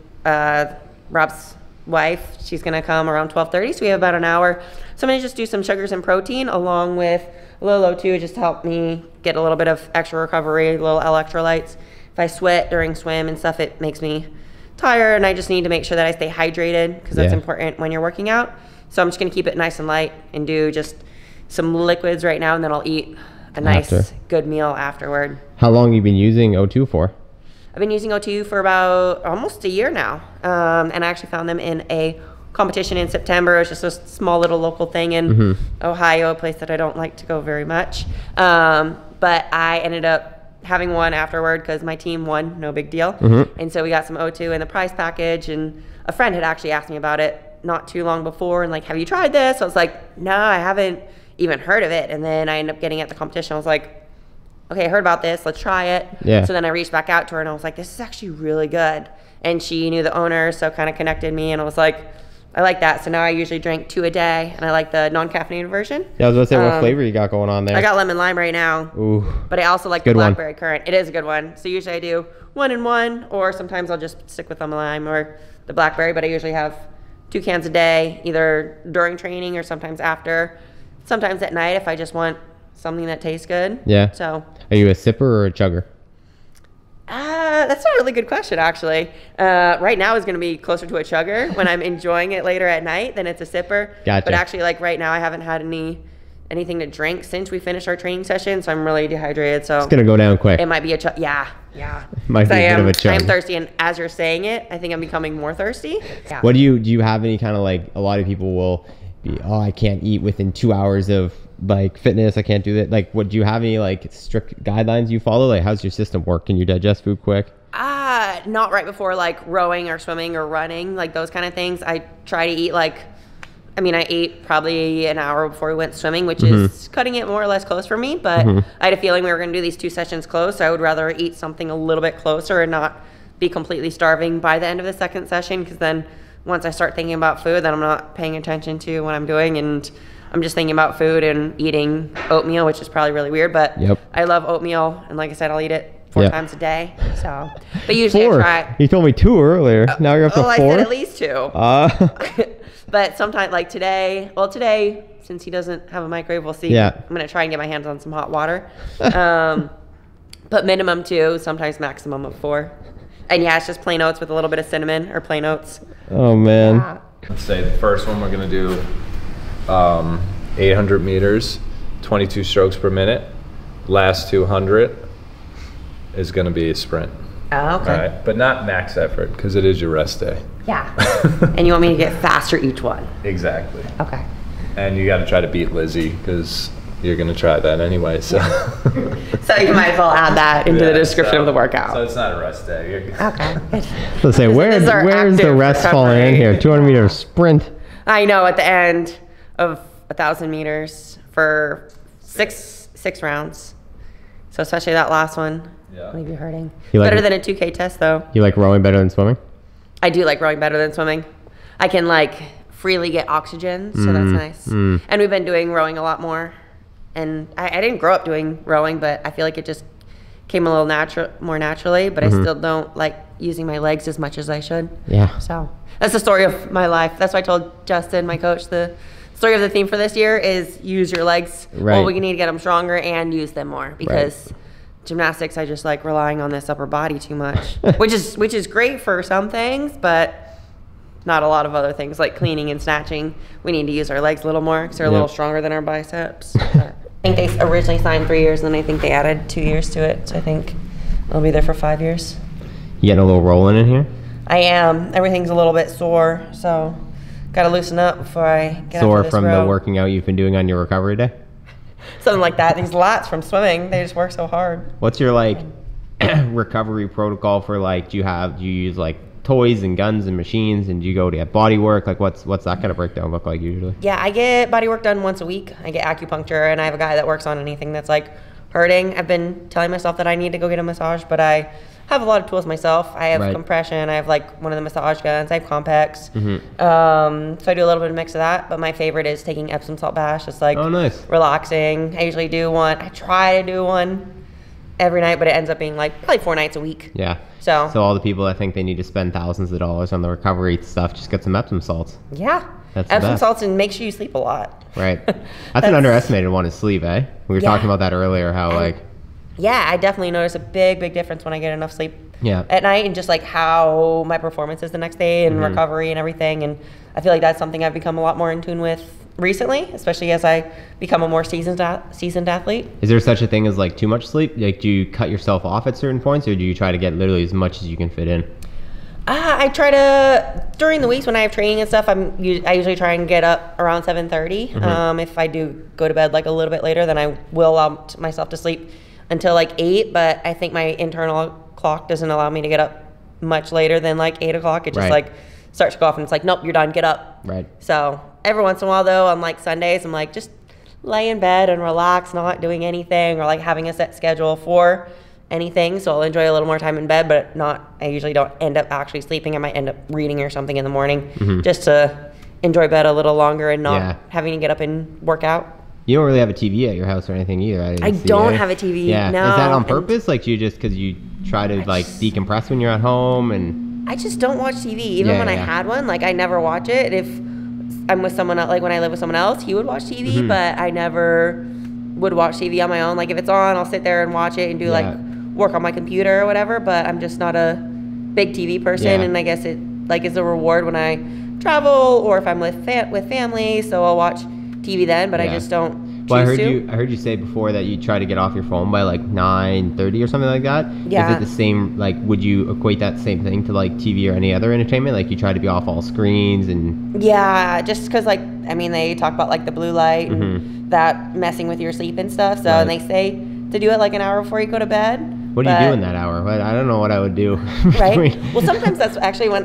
Rob's wife. She's going to come around 12:30, so we have about an hour. So I'm going to just do some sugars and protein along with a little O2 just to help me get a little bit of extra recovery, little electrolytes. If I sweat during swim and stuff, it makes me tired and I just need to make sure that I stay hydrated because that's important when you're working out. So I'm just going to keep it nice and light and do just some liquids right now and then I'll eat a nice good meal afterward. How long have you been using O2 for? I've been using O2 for about almost a year now. And I actually found them in a competition in September. It was just a small little local thing in Ohio, a place that I don't like to go very much. But I ended up having one afterward because my team won, no big deal. And so we got some O2 in the prize package and a friend had actually asked me about it not too long before and like, have you tried this? I was like, no, I haven't even heard of it. And then I ended up getting at the competition. I was like, okay, I heard about this, let's try it. Yeah. So then I reached back out to her and I was like, this is actually really good. And she knew the owner, so kind of connected me and I was like, I like that. So now I usually drink 2 a day and I like the non-caffeinated version. Yeah, I was about to say, what flavor you got going on there? I got lemon lime right now. Ooh. But I also like the blackberry currant. It is a good one. So usually I do 1 and 1 or sometimes I'll just stick with lemon lime or the blackberry, but I usually have 2 cans a day, either during training or sometimes after. Sometimes at night if I just want something that tastes good. Yeah. So. Are you a sipper or a chugger? That's a really good question, actually. Right now is going to be closer to a chugger when I'm enjoying it later at night than it's a sipper. Gotcha. But actually, like right now, I haven't had anything to drink since we finished our training session, so I'm really dehydrated. So it's going to go down quick. It might be a chug. Yeah. Might be a bit of a chug. I am thirsty, and as you're saying it, I think I'm becoming more thirsty. Yeah. What do you have any kind of like, a lot of people will be, oh, I can't eat within 2 hours of like fitness, I can't do that. Like, what do you have any like strict guidelines you follow? Like, how's your system work? Can you digest food quick? Not right before like rowing or swimming or running, like those kind of things. I try to eat I ate probably an hour before we went swimming, which is cutting it more or less close for me. But I had a feeling we were going to do these 2 sessions close, so I would rather eat something a little bit closer and not be completely starving by the end of the second session, because then once I start thinking about food, then I'm not paying attention to what I'm doing, and I'm just thinking about food and eating oatmeal, which is probably really weird, but I love oatmeal, and like I said, I'll eat it 4 times a day. So, but usually 4? I try. You told me 2 earlier. Now you're up to 4. I said at least 2. But sometimes, like today, since he doesn't have a microwave, we'll see. I'm gonna try and get my hands on some hot water. But minimum 2, sometimes maximum of 4. And yeah, it's just plain oats with a little bit of cinnamon, or plain oats. Oh man. Let's say the first one we're gonna do 800 meters, 22 strokes per minute. Last 200 is gonna be a sprint. Oh, okay. Right, but not max effort because it is your rest day. Yeah. And you want me to get faster each one? Exactly. Okay. And you got to try to beat Lizzie because you're going to try that anyway. So. So you might as well add that into the description of the workout. So it's not a rest day. You're good. Okay. Let's say where's the rest falling in here? 200 meter sprint. I know, at the end of 1,000 meters for six rounds. So especially that last one. Yeah. Maybe hurting. You like better than a 2K test though. You like rowing better than swimming? I do like rowing better than swimming. I can like freely get oxygen, so that's nice. And we've been doing rowing a lot more. And I didn't grow up doing rowing, but I feel like it just came a little more naturally, but I still don't like using my legs as much as I should. Yeah. So that's the story of my life. That's why I told Justin, my coach, the story of the theme for this year is use your legs. Right. Well, we need to get them stronger and use them more because gymnastics, I just like relying on this upper body too much, which is great for some things, but not a lot of other things like cleaning and snatching. We need to use our legs a little more because they're a little stronger than our biceps. I think they originally signed 3 years, and then I think they added 2 years to it. So I think I'll be there for 5 years. You getting a little rolling in here? I am. Everything's a little bit sore, so got to loosen up before I get Sore up this from row. the working out you've been doing on your recovery day? Something like that. These lats from swimming, they just work so hard. What's your like recovery protocol for like, do you use like toys and guns and machines, and do you go to get body work? Like what's that kind of breakdown look like usually? Yeah, I get body work done once a week. I get acupuncture, and I have a guy that works on anything that's like hurting. I've been telling myself that I need to go get a massage, but I have a lot of tools myself. I have compression. I have like one of the massage guns. I have Compex. So I do a little bit of mix of that, but my favorite is taking Epsom salt baths, just like relaxing. I usually do one. I try to do one every night, but it ends up being like probably 4 nights a week. Yeah. So all the people that think they need to spend thousands of dollars on the recovery stuff, just get some Epsom salts. Yeah. That's Epsom salts, and make sure you sleep a lot. Right. That's an underestimated one is sleep, eh? We were talking about that earlier, how yeah, I definitely notice a big difference when I get enough sleep at night, and just like how my performance is the next day and recovery and everything. And I feel like that's something I've become a lot more in tune with recently, especially as I become a more seasoned athlete. Is there such a thing as like too much sleep? Like, do you cut yourself off at certain points, or do you try to get literally as much as you can fit in? I try to, during the weeks when I have training and stuff, I usually try and get up around 7:30. If I do go to bed like a little bit later, then I will allow myself to sleep until like 8, but I think my internal clock doesn't allow me to get up much later than like 8 o'clock. It just like starts to go off, and it's like, nope, you're done, get up. Right. So every once in a while though, on like Sundays, I'm like, just lay in bed and relax, not doing anything or like having a set schedule for anything. So I'll enjoy a little more time in bed, but I usually don't end up actually sleeping. I might end up reading or something in the morning just to enjoy bed a little longer and not having to get up and work out. You don't really have a TV at your house or anything either. I don't have a TV. Yeah. No. Is that on purpose? Like, you just because you try to like decompress when you're at home? And I just don't watch TV. Even when I had one, like I never watch it. If I'm with someone else, like when I live with someone else, he would watch TV, but I never would watch TV on my own. Like if it's on, I'll sit there and watch it and do like work on my computer or whatever. But I'm just not a big TV person, and I guess it like is a reward when I travel or if I'm with family. So I'll watch TV then, but I just don't. Well, I heard you say before that you try to get off your phone by like 9:30 or something like that. Yeah. Is it the same? Like, would you equate that same thing to like TV or any other entertainment? Like, you try to be off all screens and. Yeah, just because like they talk about like the blue light and that messing with your sleep and stuff. So and they say to do it like an hour before you go to bed. What do you do in that hour? I don't know what I would do. Right. Well, sometimes that's actually when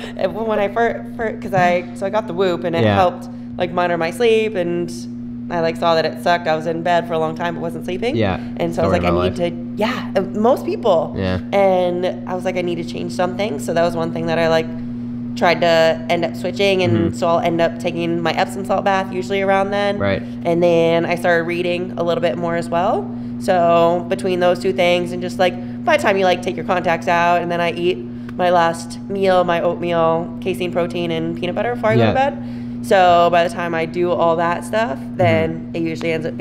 I first because I got the Whoop and it helped like monitor my sleep, and I like saw that it sucked. I was in bed for a long time but wasn't sleeping. Yeah. And so I was like, I need to. Most people. Yeah. And I was like, I need to change something. So that was one thing that I like tried to end up switching, and so I'll end up taking my Epsom salt bath usually around then. Right. And then I started reading a little bit more as well. So between those two things, and just like by the time you like take your contacts out, and then I eat my last meal, my oatmeal, casein protein, and peanut butter before I go to bed. So by the time I do all that stuff, then it usually ends up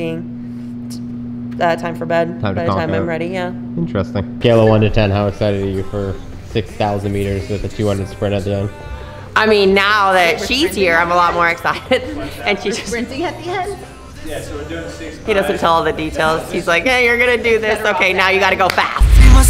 being time for bed. By the time I'm ready, Interesting. Scale of 1 to 10, how excited are you for 6,000 meters with a 200 sprint at the end? I mean, now that she's here, I'm a lot more excited. And she's just sprinting at the end. Yeah, so we're doing 6 He doesn't tell all the details. He's like, hey, you're gonna do this. Okay, now you gotta go fast.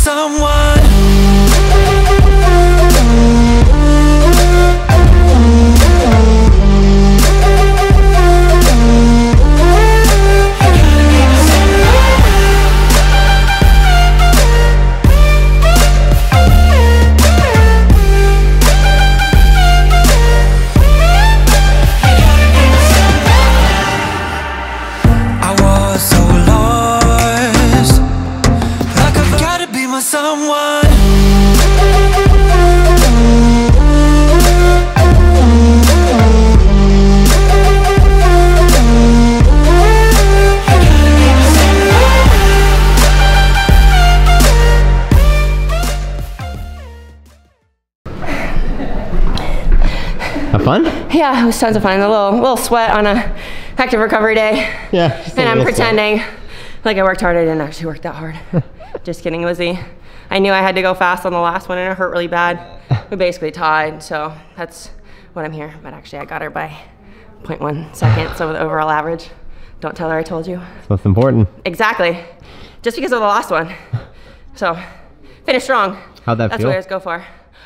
Have fun? Yeah, it was tons of fun. A little sweat on a active recovery day. Yeah. And I'm pretending like I worked hard. I didn't actually work that hard. Just kidding, Lizzie. I knew I had to go fast on the last one and it hurt really bad. We basically tied, so that's what I'm here. But actually I got her by 0.1 seconds, so the overall average. Don't tell her I told you. That's what's important. Exactly. Just because of the last one. So, finish strong. How'd that That's feel? what I was go for.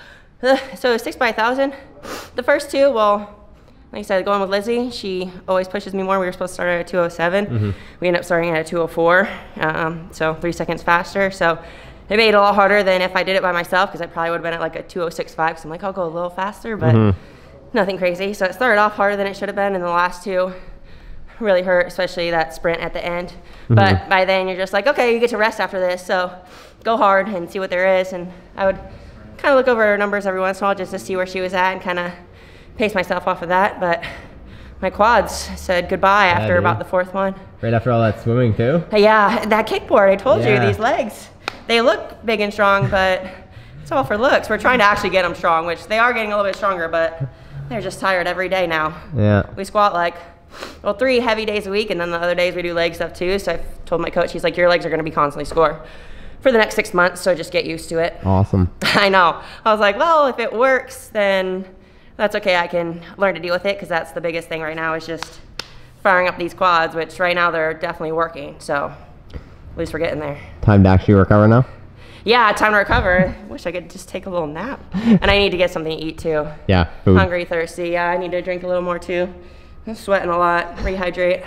So 6 by 1,000. The first two, well, like I said, going with Lizzie, she always pushes me more. We were supposed to start at 2:07. We ended up starting at 2:04, so 3 seconds faster. So it made it a lot harder than if I did it by myself, because I probably would have been at like a 2:06.5. So I'm like, I'll go a little faster, but nothing crazy. So it started off harder than it should have been, and the last two really hurt, especially that sprint at the end. But by then you're just like, okay, you get to rest after this, so go hard and see what there is. And I would kind of look over her numbers every once in a while just to see where she was at and kind of pace myself off of that. But my quads said goodbye after about the fourth one. Right after all that swimming too? Yeah, that kickboard, I told you, these legs, they look big and strong, but it's all for looks. We're trying to actually get them strong, which they are getting a little bit stronger, but they're just tired every day now. Yeah. We squat like, well, 3 heavy days a week, and then the other days we do leg stuff too. So I told my coach, he's like, your legs are going to be constantly sore for the next 6 months, so just get used to it. Awesome. I know. I was like, well, if it works, then that's okay. I can learn to deal with it, because that's the biggest thing right now is just firing up these quads, which right now they're definitely working. So at least we're getting there. Time to actually recover now? Yeah, time to recover. Wish I could just take a little nap. And I need to get something to eat too. Yeah, food. Hungry, thirsty. Yeah, I need to drink a little more too. I'm sweating a lot. Rehydrate.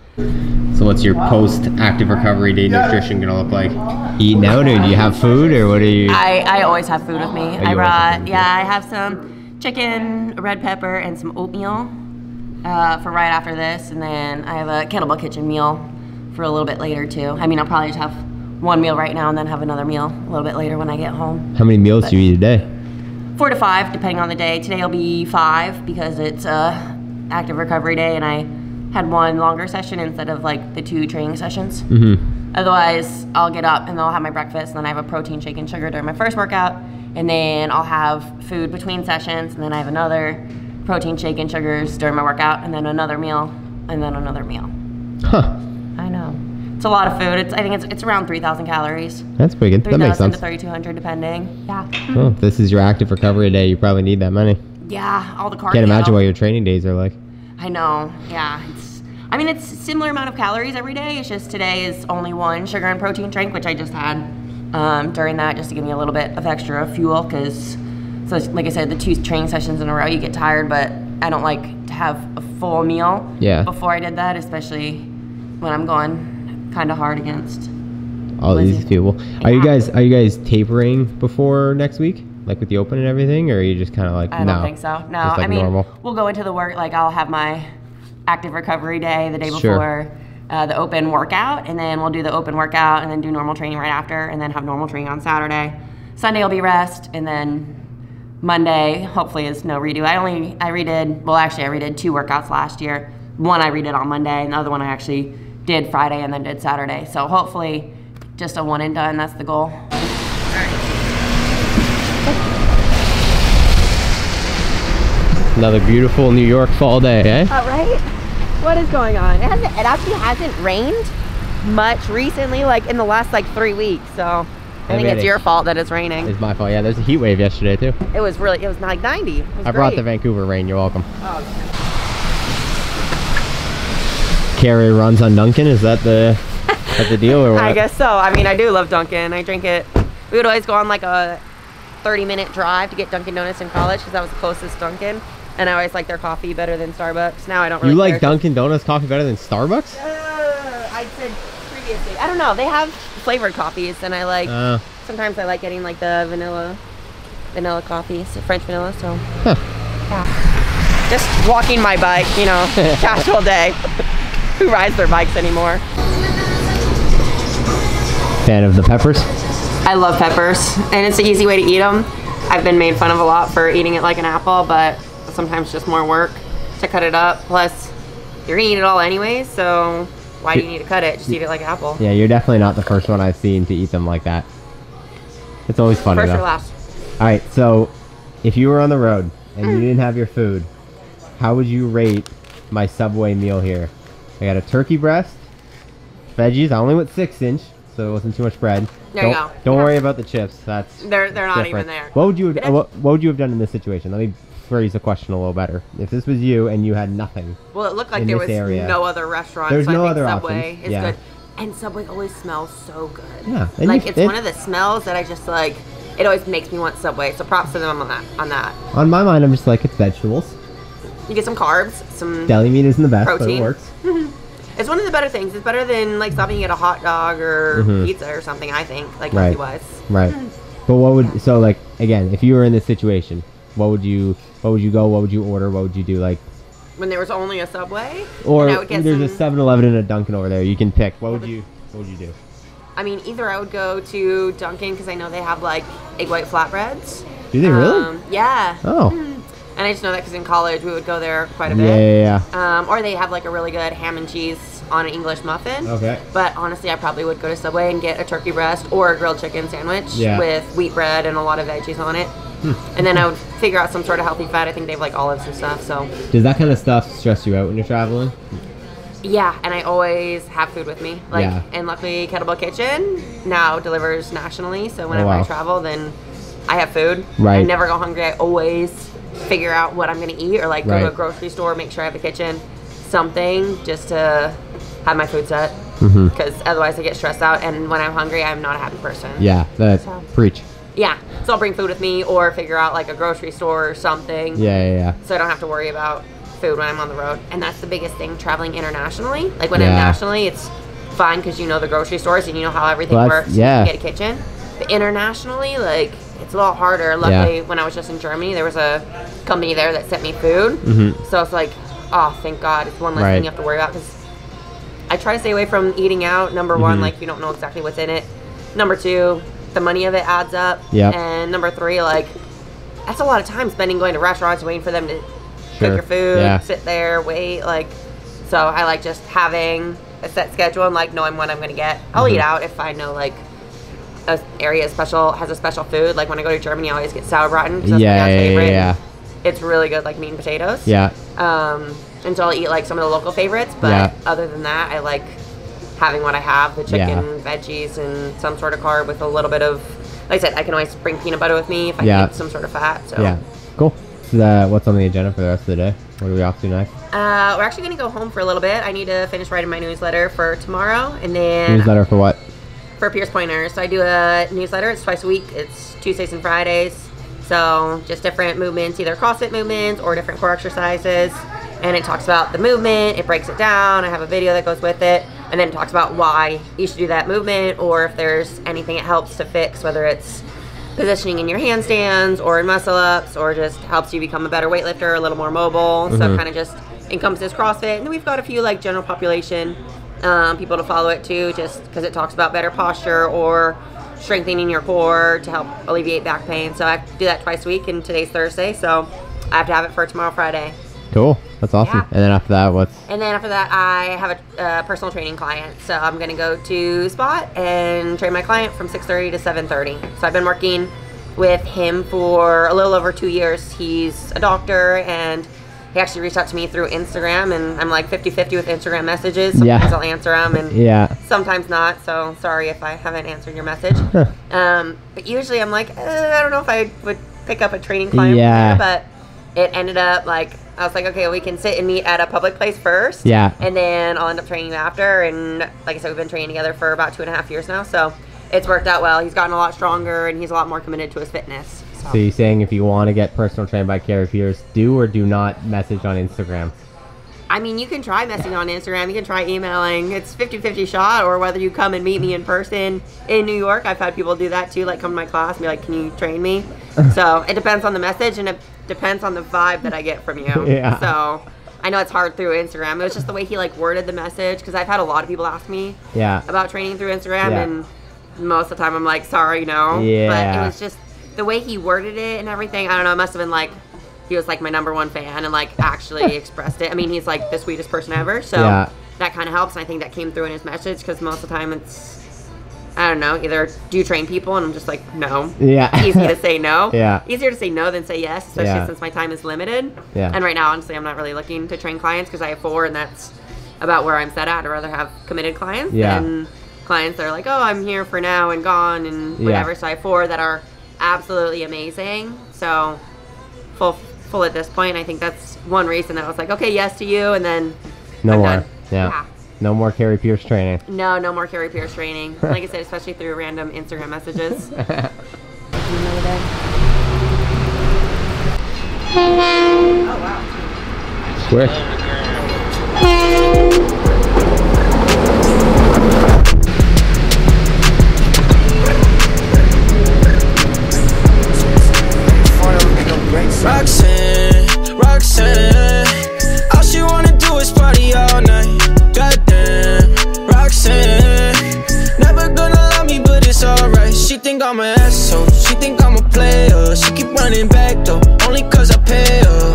So what's your post-active recovery day nutrition gonna look like? Eating out, or do you have food, or what are you? I always have food with me. I always have brought, food? yeah, I have some chicken, red pepper, and some oatmeal for right after this. And then I have a Kettlebell Kitchen meal for a little bit later too. I mean, I'll probably just have one meal right now and then have another meal a little bit later when I get home. How many meals do you eat a day? 4 to 5, depending on the day. Today will be 5 because it's active recovery day, and I had one longer session instead of like the 2 training sessions. Otherwise, I'll get up and I'll have my breakfast, and then I have a protein shake and sugar during my first workout, and then I'll have food between sessions, and then I have another protein shake and sugars during my workout, and then another meal, and then another meal. Huh. I know. It's a lot of food. I think it's around 3,000 calories. That's pretty good. That makes 3,000 sense. to 3,200 depending. Yeah. Well, if this is your active recovery day, you probably need that many. Yeah, all the cardio. Can't imagine what your training days are like. I know. Yeah. I mean, it's a similar amount of calories every day. It's just today is only 1 sugar and protein drink, which I just had during that, just to give me a little bit of extra fuel. Because, so like I said, the 2 training sessions in a row, you get tired, but I don't like to have a full meal before I did that, especially when I'm going kind of hard against all Lizzie. these people. Are you guys tapering before next week, like with the open and everything, or are you just kind of like I don't think so. No, just like I mean, normal? We'll go into the work, like I'll have my active recovery day the day before the open workout, and then we'll do the open workout and then do normal training right after, and then have normal training on Saturday. Sunday will be rest, and then Monday hopefully is no redo. I redid 2 workouts last year. One I redid on Monday, and the other one I actually did Friday and then did Saturday. So hopefully just a 1 and done, that's the goal. Another beautiful New York fall day, eh? Right? What is going on? It actually hasn't rained much recently, like in the last like 3 weeks. So I think it's your fault that it's raining. It's my fault. Yeah, there's a heat wave yesterday too. It was like 90. It was I brought the Vancouver rain. You're welcome. Kari runs on Dunkin'? Is that the deal or what? I guess so. I mean, I do love Dunkin'. I drink it. We would always go on like a 30-minute drive to get Dunkin' Donuts in college because that was the closest Dunkin'. And I always like their coffee better than Starbucks. Now I don't really You like care. Dunkin' Donuts coffee better than Starbucks? I said previously. I don't know. They have flavored coffees, and I like. Sometimes I like getting like the vanilla coffee, so French vanilla. So. Yeah. Just walking my bike, you know, casual day. Who rides their bikes anymore? Fan of the peppers? I love peppers, and it's an easy way to eat them. I've been made fun of a lot for eating it like an apple, but sometimes just more work to cut it up. Plus, you're gonna eat it all anyways, so why do you need to cut it? Just eat it like an apple. Yeah, you're definitely not the first one I've seen to eat them like that. It's always funny First though. or last? Alright, so if you were on the road and you didn't have your food, how would you rate my Subway meal here? I got a turkey breast, veggies. I only went 6-inch, so it wasn't too much bread. There you go. Don't worry about the chips. That's They're not different. even there. What would you have done in this situation? Let me phrase the question a little better. If this was you and you had nothing. Well, it looked like in there this was area. no other restaurant. There's so no I think other Subway options. is Yeah. good. And Subway always smells so good. Yeah. and Like you- it's one of the smells that I just like. It always makes me want Subway. So props to them on that. On my mind, I'm just like, it's vegetables. You get some carbs, some Deli meat isn't the best, but protein. it works. It's one of the better things. It's better than like stopping at a hot dog or pizza or something. I think like Right. wise. Right. But what would so like again, if you were in this situation, what would you go? What would you order? What would you do? Like, When there was only a Subway, or and I would get there's some, a 7-Eleven and a Dunkin' over there. You can pick. What would you do? I mean, either I would go to Dunkin' because I know they have like egg white flatbreads. Do they really? Yeah. Oh. And I just know that because in college we would go there quite a Yeah, bit. yeah. Or they have like a really good ham and cheese on an English muffin. Okay. But honestly, I probably would go to Subway and get a turkey breast or a grilled chicken sandwich Yeah. with wheat bread and a lot of veggies on it. And then I would figure out some sort of healthy fat. I think they have like olives and stuff. So Does that kind of stuff stress you out when you're traveling? yeah, and I always have food with me. Like, Yeah. and luckily Kettlebell Kitchen now delivers nationally. So whenever wow. I travel, then I have food. Right. I never go hungry. I always figure out what I'm gonna eat, or like go to a Right. grocery store, make sure I have a kitchen, something just to have my food set. Mm-hmm. Because otherwise I get stressed out, and when I'm hungry, I'm not a happy person. Yeah, that's preach. Yeah. So I'll bring food with me, or figure out like a grocery store or something. Yeah, yeah, yeah. So I don't have to worry about food when I'm on the road. And that's the biggest thing traveling internationally. Like when Yeah. I'm nationally, it's fine because you know the grocery stores and you know how everything Well, works. yeah. You get a kitchen. But internationally, like it's a lot harder. Luckily, when I was just in Germany, there was a company there that sent me food. Mhm. So it's like, oh, thank God. It's one less Right. thing you have to worry about, because I try to stay away from eating out. Number one, Mhm. like you don't know exactly what's in it. Number two, the money of it adds up. Yep. And number three, like that's a lot of time spending going to restaurants, waiting for them to Sure. cook your food, Yeah. sit there, wait. Like, so I like just having a set schedule and like knowing what I'm gonna get. I'll eat out if I know like a area special has a special food. Like when I go to Germany, I always get sauerbraten because that's Yeah, my dad's yeah, favorite. yeah. It's really good, like meat and potatoes. Yeah. And so I'll eat like some of the local favorites, but Yeah. other than that, I like having what I have: the chicken, Yeah. veggies, and some sort of carb with a little bit of. Like I said, I can always bring peanut butter with me if I Yeah. need some sort of fat. So Yeah. Cool. So, what's on the agenda for the rest of the day? What are we off to next? we're actually gonna go home for a little bit. I need to finish writing my newsletter for tomorrow, and then Newsletter for what? for Pearce Pointers. So I do a newsletter. It's twice a week. It's Tuesdays and Fridays. So just different movements, either CrossFit movements or different core exercises. And it talks about the movement. It breaks it down. I have a video that goes with it. And then it talks about why you should do that movement, or if there's anything it helps to fix, whether it's positioning in your handstands or in muscle ups, or just helps you become a better weightlifter, a little more mobile. So it kind of just encompasses CrossFit. And then we've got a few like general population people to follow it too, just because it talks about better posture or strengthening your core to help alleviate back pain. So I do that twice a week, and today's Thursday, so I have to have it for tomorrow, Friday. Cool. That's awesome. Yeah. And then after that, what's? And then after that, I have a personal training client. So I'm going to go to Spot and train my client from 6:30 to 7:30. So I've been working with him for a little over 2 years. He's a doctor, and he actually reached out to me through Instagram, and I'm like 50-50 with Instagram messages. Sometimes Yeah. I'll answer them, and Yeah. sometimes not. So sorry if I haven't answered your message. But usually I'm like, I don't know if I would pick up a training client Yeah. from there, but it ended up like I was like, okay, we can sit and meet at a public place first. Yeah. And then I'll end up training you after. And like I said, we've been training together for about 2.5 years now. So it's worked out well. He's gotten a lot stronger and he's a lot more committed to his fitness. So you're saying if you want to get personal trained by Kari Pearce, do or do not message on Instagram? I mean, you can try messaging on Instagram. You can try emailing. It's 50-50 shot, or whether you come and meet me in person in New York. I've had people do that too, like come to my class and be like, can you train me? So it depends on the message and it depends on the vibe that I get from you. Yeah. So I know it's hard through Instagram. It was just the way he like worded the message, because I've had a lot of people ask me about training through Instagram, and most of the time I'm like, sorry, no. Yeah. But it was just the way he worded it and everything. I don't know. It must have been like, he was like my #1 fan and like actually expressed it. I mean, he's like the sweetest person ever, so that kind of helps. And I think that came through in his message, because most of the time it's, I don't know, either do you train people, and I'm just like, no. Yeah. Easy to say no. Yeah. Easier to say no than say yes, especially since my time is limited. Yeah. And right now, honestly, I'm not really looking to train clients, because I have 4, and that's about where I'm set at. I'd rather have committed clients than clients that are like, oh, I'm here for now and gone and whatever. So I have 4 that are absolutely amazing. So full at this point. I think that's one reason that I was like, okay, yes to you, and then no I'm more. done. Yeah. No more Kari Pearce training. No more Kari Pearce training. Like I said, especially through random Instagram messages. Oh wow. Quick. Roxanne, all she wanna do is party all night. Goddamn, Roxanne, never gonna love me, but it's alright. She think I'm an asshole, she think I'm a player. She keep running back though, only cause I pay her.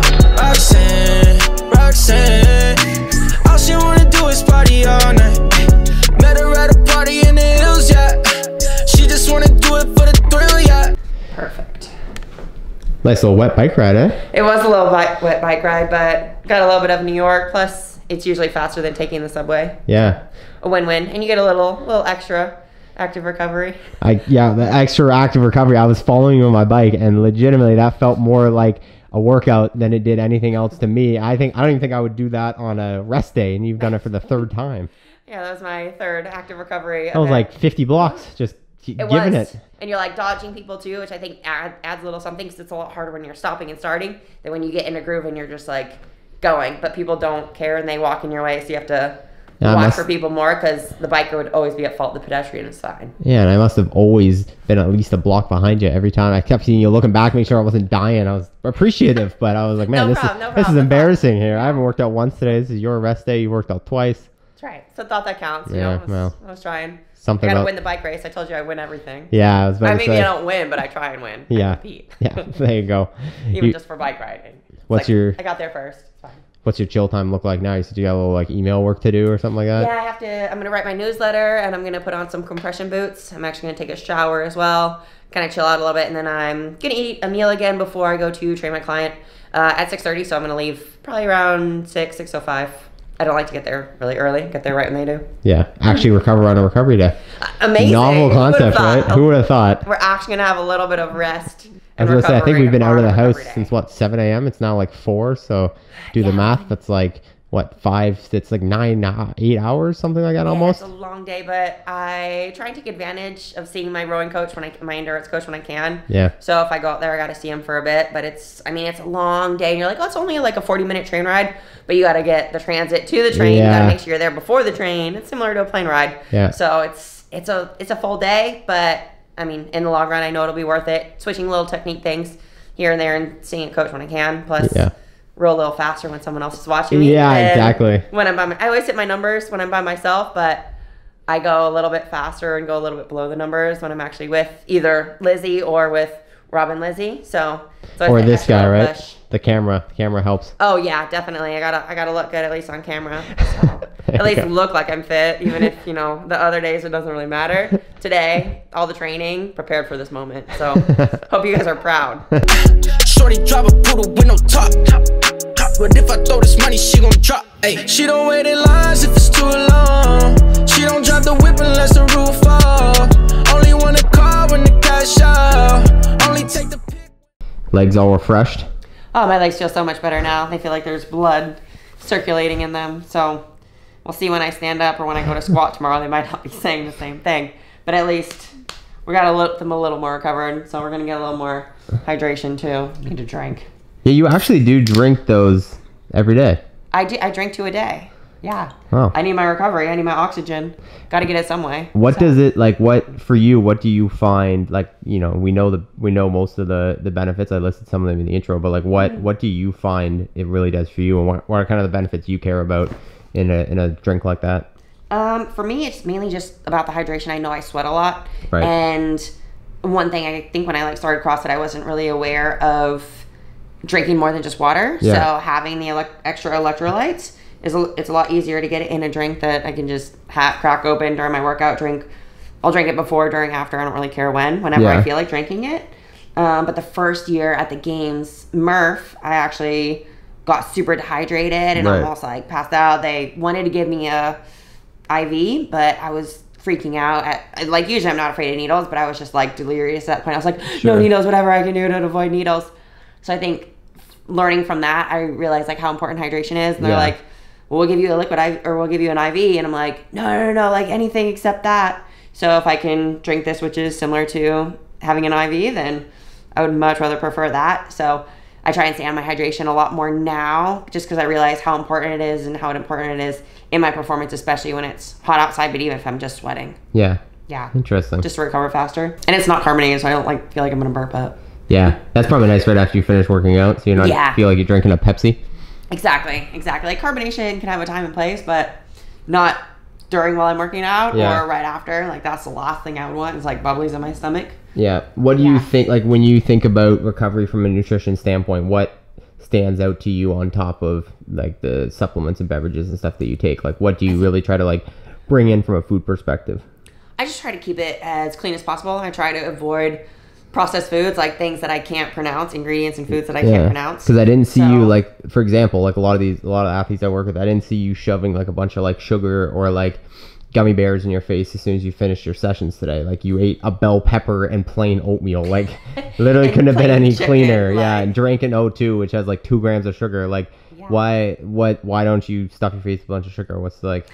Roxanne, all she wanna do is party all night. Met her at a party in the hills, yeah. She just wanna do it for the thrill, yeah. Perfect. Nice little wet bike ride, eh? It was a little wet bike ride, but got a little bit of New York. Plus, it's usually faster than taking the subway. Yeah. A win-win, and you get a little extra active recovery. The extra active recovery. I was following you on my bike, and legitimately, that felt more like a workout than it did anything else to me. I don't even think I would do that on a rest day, and you've done it for the 3rd time. Yeah, that was my 3rd active recovery. That was like 50 blocks, just giving it. And you're like dodging people too, which I think adds a little something, because it's a lot harder when you're stopping and starting than when you get in a groove and you're just like going. But people don't care and they walk in your way, so you have to watch for people more, because the biker would always be at fault. The pedestrian is fine. Yeah, and I must have always been at least a block behind you every time. I kept seeing you looking back, make sure I wasn't dying. I was appreciative, but I was like, man, this is embarrassing here. I haven't worked out once today. This is your rest day. You worked out twice. That's right. So I thought that counts. Yeah, I was trying. Something I gotta win the bike race. I told you I win everything. Yeah, I was about to say. Maybe I don't win, but I try and win. Yeah. I compete. Yeah, there you go. Even just for bike riding. I got there first. It's fine. What's your chill time look like now? You said you got a little like email work to do or something like that? Yeah, I'm gonna write my newsletter, and I'm gonna put on some compression boots. I'm actually gonna take a shower as well, kind of chill out a little bit, and then I'm gonna eat a meal again before I go to train my client at 6:30. So I'm gonna leave probably around 6:05. I don't like to get there really early. Get there right when they do. Yeah, actually recover on a recovery day. Amazing. Novel concept, right? Who would have thought? We're actually gonna have a little bit of rest. I was gonna say, I think we've been out of the house since what, 7 a.m. It's now like 4. So do the math. That's like what, 5? It's like 8 hours, something like that, almost. It's a long day, but I try and take advantage of seeing my rowing coach my endurance coach when I can. Yeah. So if I go out there, I got to see him for a bit. But it's a long day, and you're like, oh, it's only like a 40-minute train ride, but you got to get the transit to the train. Yeah. You got to make sure you're there before the train. It's similar to a plane ride. Yeah. So it's a full day, but I mean, in the long run, I know it'll be worth it. Switching little technique things here and there, and seeing a coach when I can. Plus. Yeah. Roll a little faster when someone else is watching me. Yeah, exactly. When I always hit my numbers when I'm by myself, but I go a little bit faster and go a little bit below the numbers when I'm actually with either Lizzie or with Robin Lizzie. So or this guy, right? Push. The camera helps. Oh yeah, definitely. I gotta look good at least on camera. So at least look like I'm fit, even if the other days it doesn't really matter. Today, all the training prepared for this moment. So hope you guys are proud. Shorty drive a poodle with no top. But if I throw this money, she gon' drop. Ay. She don't wait in lines if it's too long. She don't drive the whip unless the roof fall. Only want a car when the cash out. Only take the pick. Legs all refreshed? Oh, my legs feel so much better now. They feel like there's blood circulating in them. So we'll see when I stand up or when I go to squat tomorrow. They might not be saying the same thing. But at least we got to let them a little more recovered. So we're going to get a little more hydration too. Need to drink. Yeah, you actually do drink those every day. I do. I drink 2 a day. Yeah. Oh. I need my recovery. I need my oxygen. Got to get it some way. What does it like? What for you? What do you find like? You know, we know most of the benefits. I listed some of them in the intro, but like, what do you find it really does for you, and what are kind of the benefits you care about in a drink like that? For me, it's mainly just about the hydration. I know I sweat a lot, Right. And one thing I think when I started CrossFit, I wasn't really aware of drinking more than just water. Yeah. So having the extra electrolytes it's a lot easier to get it in a drink that I can just crack open during my workout. I'll drink it before, during, after. I don't really care whenever I feel like drinking it. But the first year at the games, Murph, I actually got super dehydrated and almost like passed out. They wanted to give me a IV, but I was freaking out. Like usually I'm not afraid of needles, but I was just like delirious at that point. I was like, no needles, whatever I can do to avoid needles. So I think learning from that, I realized like how important hydration is. And they're like, well, we'll give you a liquid or we'll give you an IV. And I'm like, no, like anything except that. So if I can drink this, which is similar to having an IV, then I would much rather prefer that. So I try and stay on my hydration a lot more now, just because I realize how important it is and how important it is in my performance, especially when it's hot outside, but even if I'm just sweating. Yeah. Interesting. Just to recover faster. And it's not carbonated, so I don't feel like I'm going to burp up. Yeah, that's probably nice right after you finish working out, so you're not feel like you're drinking a Pepsi. Exactly. Like carbonation can have a time and place, but not during while I'm working out or right after. Like that's the last thing I would want is like bubblies in my stomach. Yeah. What do you think, like when you think about recovery from a nutrition standpoint, what stands out to you on top of like the supplements and beverages and stuff that you take? Like what do you really try to like bring in from a food perspective? I just try to keep it as clean as possible. I try to avoid processed foods, like things that I can't pronounce, ingredients and foods that I can't pronounce. Because I didn't see you, like, for example, like a lot of athletes I work with, I didn't see you shoving like a bunch of like sugar or like gummy bears in your face as soon as you finished your sessions today. Like you ate a bell pepper and plain oatmeal. Like literally couldn't have been any cleaner. And drank an O2, which has like 2 grams of sugar. Like why don't you stuff your face with a bunch of sugar? What's like...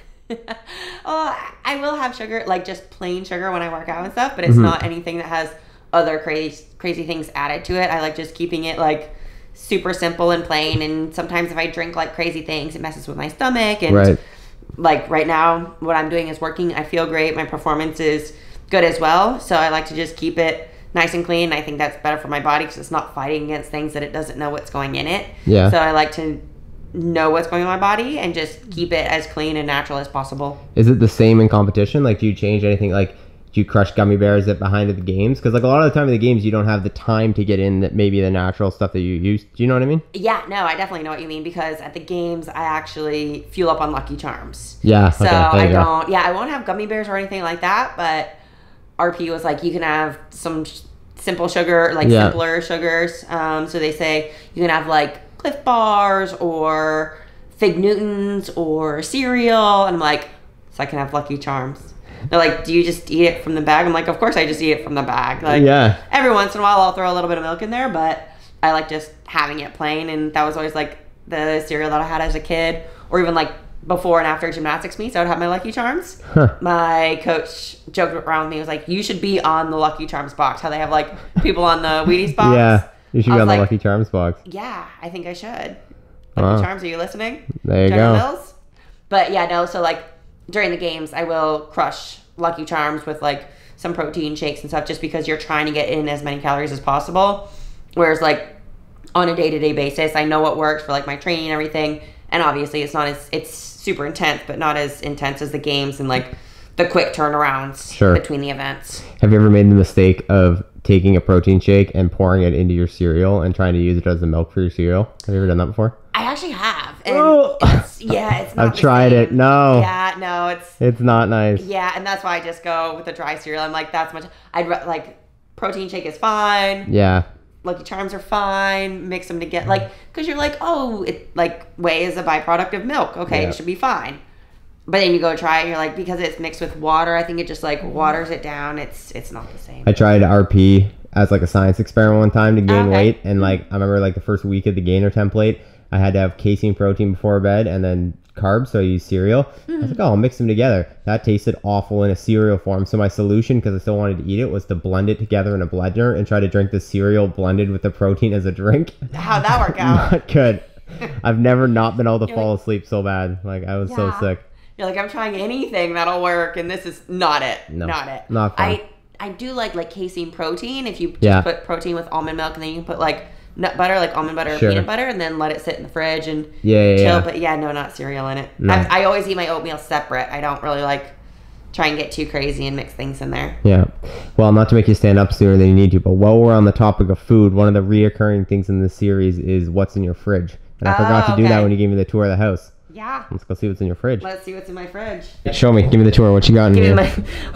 I will have sugar, like just plain sugar when I work out and stuff, but it's not anything that has other crazy things added to it. I like just keeping it like super simple and plain, and sometimes if I drink like crazy things, it messes with my stomach. And like right now what I'm doing is working. I feel great, my performance is good as well, so I like to just keep it nice and clean. I think that's better for my body because it's not fighting against things that it doesn't know what's going in it. So I like to know what's going on in my body and just keep it as clean and natural as possible. Is it the same in competition? Like do you change anything? Like do you crush gummy bears at behind the games? Because like a lot of the time in the games, you don't have the time to get in maybe the natural stuff that you use. Do you know what I mean? Yeah, no, I definitely know what you mean, because at the games, I actually fuel up on Lucky Charms. Yeah. So I won't have gummy bears or anything like that, but RP was like, you can have some simple sugar, like simpler sugars. So they say you can have like Cliff Bars or Fig Newtons or cereal. And I'm like, so I can have Lucky Charms. They're like, do you just eat it from the bag? I'm like, of course I just eat it from the bag. Like, every once in a while I'll throw a little bit of milk in there, but I like just having it plain. And that was always like the cereal that I had as a kid, or even like before and after gymnastics meets, I would have my Lucky Charms. My coach joked around with me, he was like, you should be on the Lucky Charms box. How they have like people on the Wheaties box. Yeah, you should be on the Lucky Charms box. Yeah, I think I should. Lucky Charms, are you listening? There you go. Mills? But yeah, no, so like during the games, I will crush Lucky Charms with like some protein shakes and stuff, just because you're trying to get in as many calories as possible. Whereas like on a day-to-day basis, I know what works for like my training and everything. And obviously it's super intense, but not as intense as the games and like the quick turnarounds between the events. Have you ever made the mistake of taking a protein shake and pouring it into your cereal and trying to use it as the milk for your cereal? Have you ever done that before? I actually have. And it's not I've tried it. No. Yeah, no, it's not nice. Yeah, and that's why I just go with the dry cereal. I'm like, that's much. Like protein shake is fine. Yeah. Lucky Charms are fine. Mix them together, like, because you're like, oh, it like whey is a byproduct of milk. Okay, it should be fine. But then you go try it, and you're like, because it's mixed with water, I think it just like waters it down. It's not the same. I tried RP as like a science experiment one time to gain Okay. weight, and like I remember like the first week of the gainer template, I had to have casein protein before bed and then carbs, so I used cereal. I was like, oh, I'll mix them together. That tasted awful in a cereal form. So my solution, because I still wanted to eat it, was to blend it together in a blender and try to drink the cereal blended with the protein as a drink. How'd that work out? Not good. I've never not been able to fall asleep so bad. Like I was so sick. You're like, I'm trying anything that'll work, and this is not it. No, not it. not fun. I do like casein protein. If you just put protein with almond milk, and then you can put like nut butter, like almond butter or peanut butter, and then let it sit in the fridge and chill. But no, not cereal in it. No. I always eat my oatmeal separate. I don't really like try and get too crazy and mix things in there. Yeah. Well, not to make you stand up sooner than you need to, but while we're on the topic of food, one of the reoccurring things in this series is what's in your fridge. And I forgot to do that when you gave me the tour of the house. Yeah. Let's go see what's in your fridge. Let's see what's in my fridge. Show me. Give me the tour. What you got in here?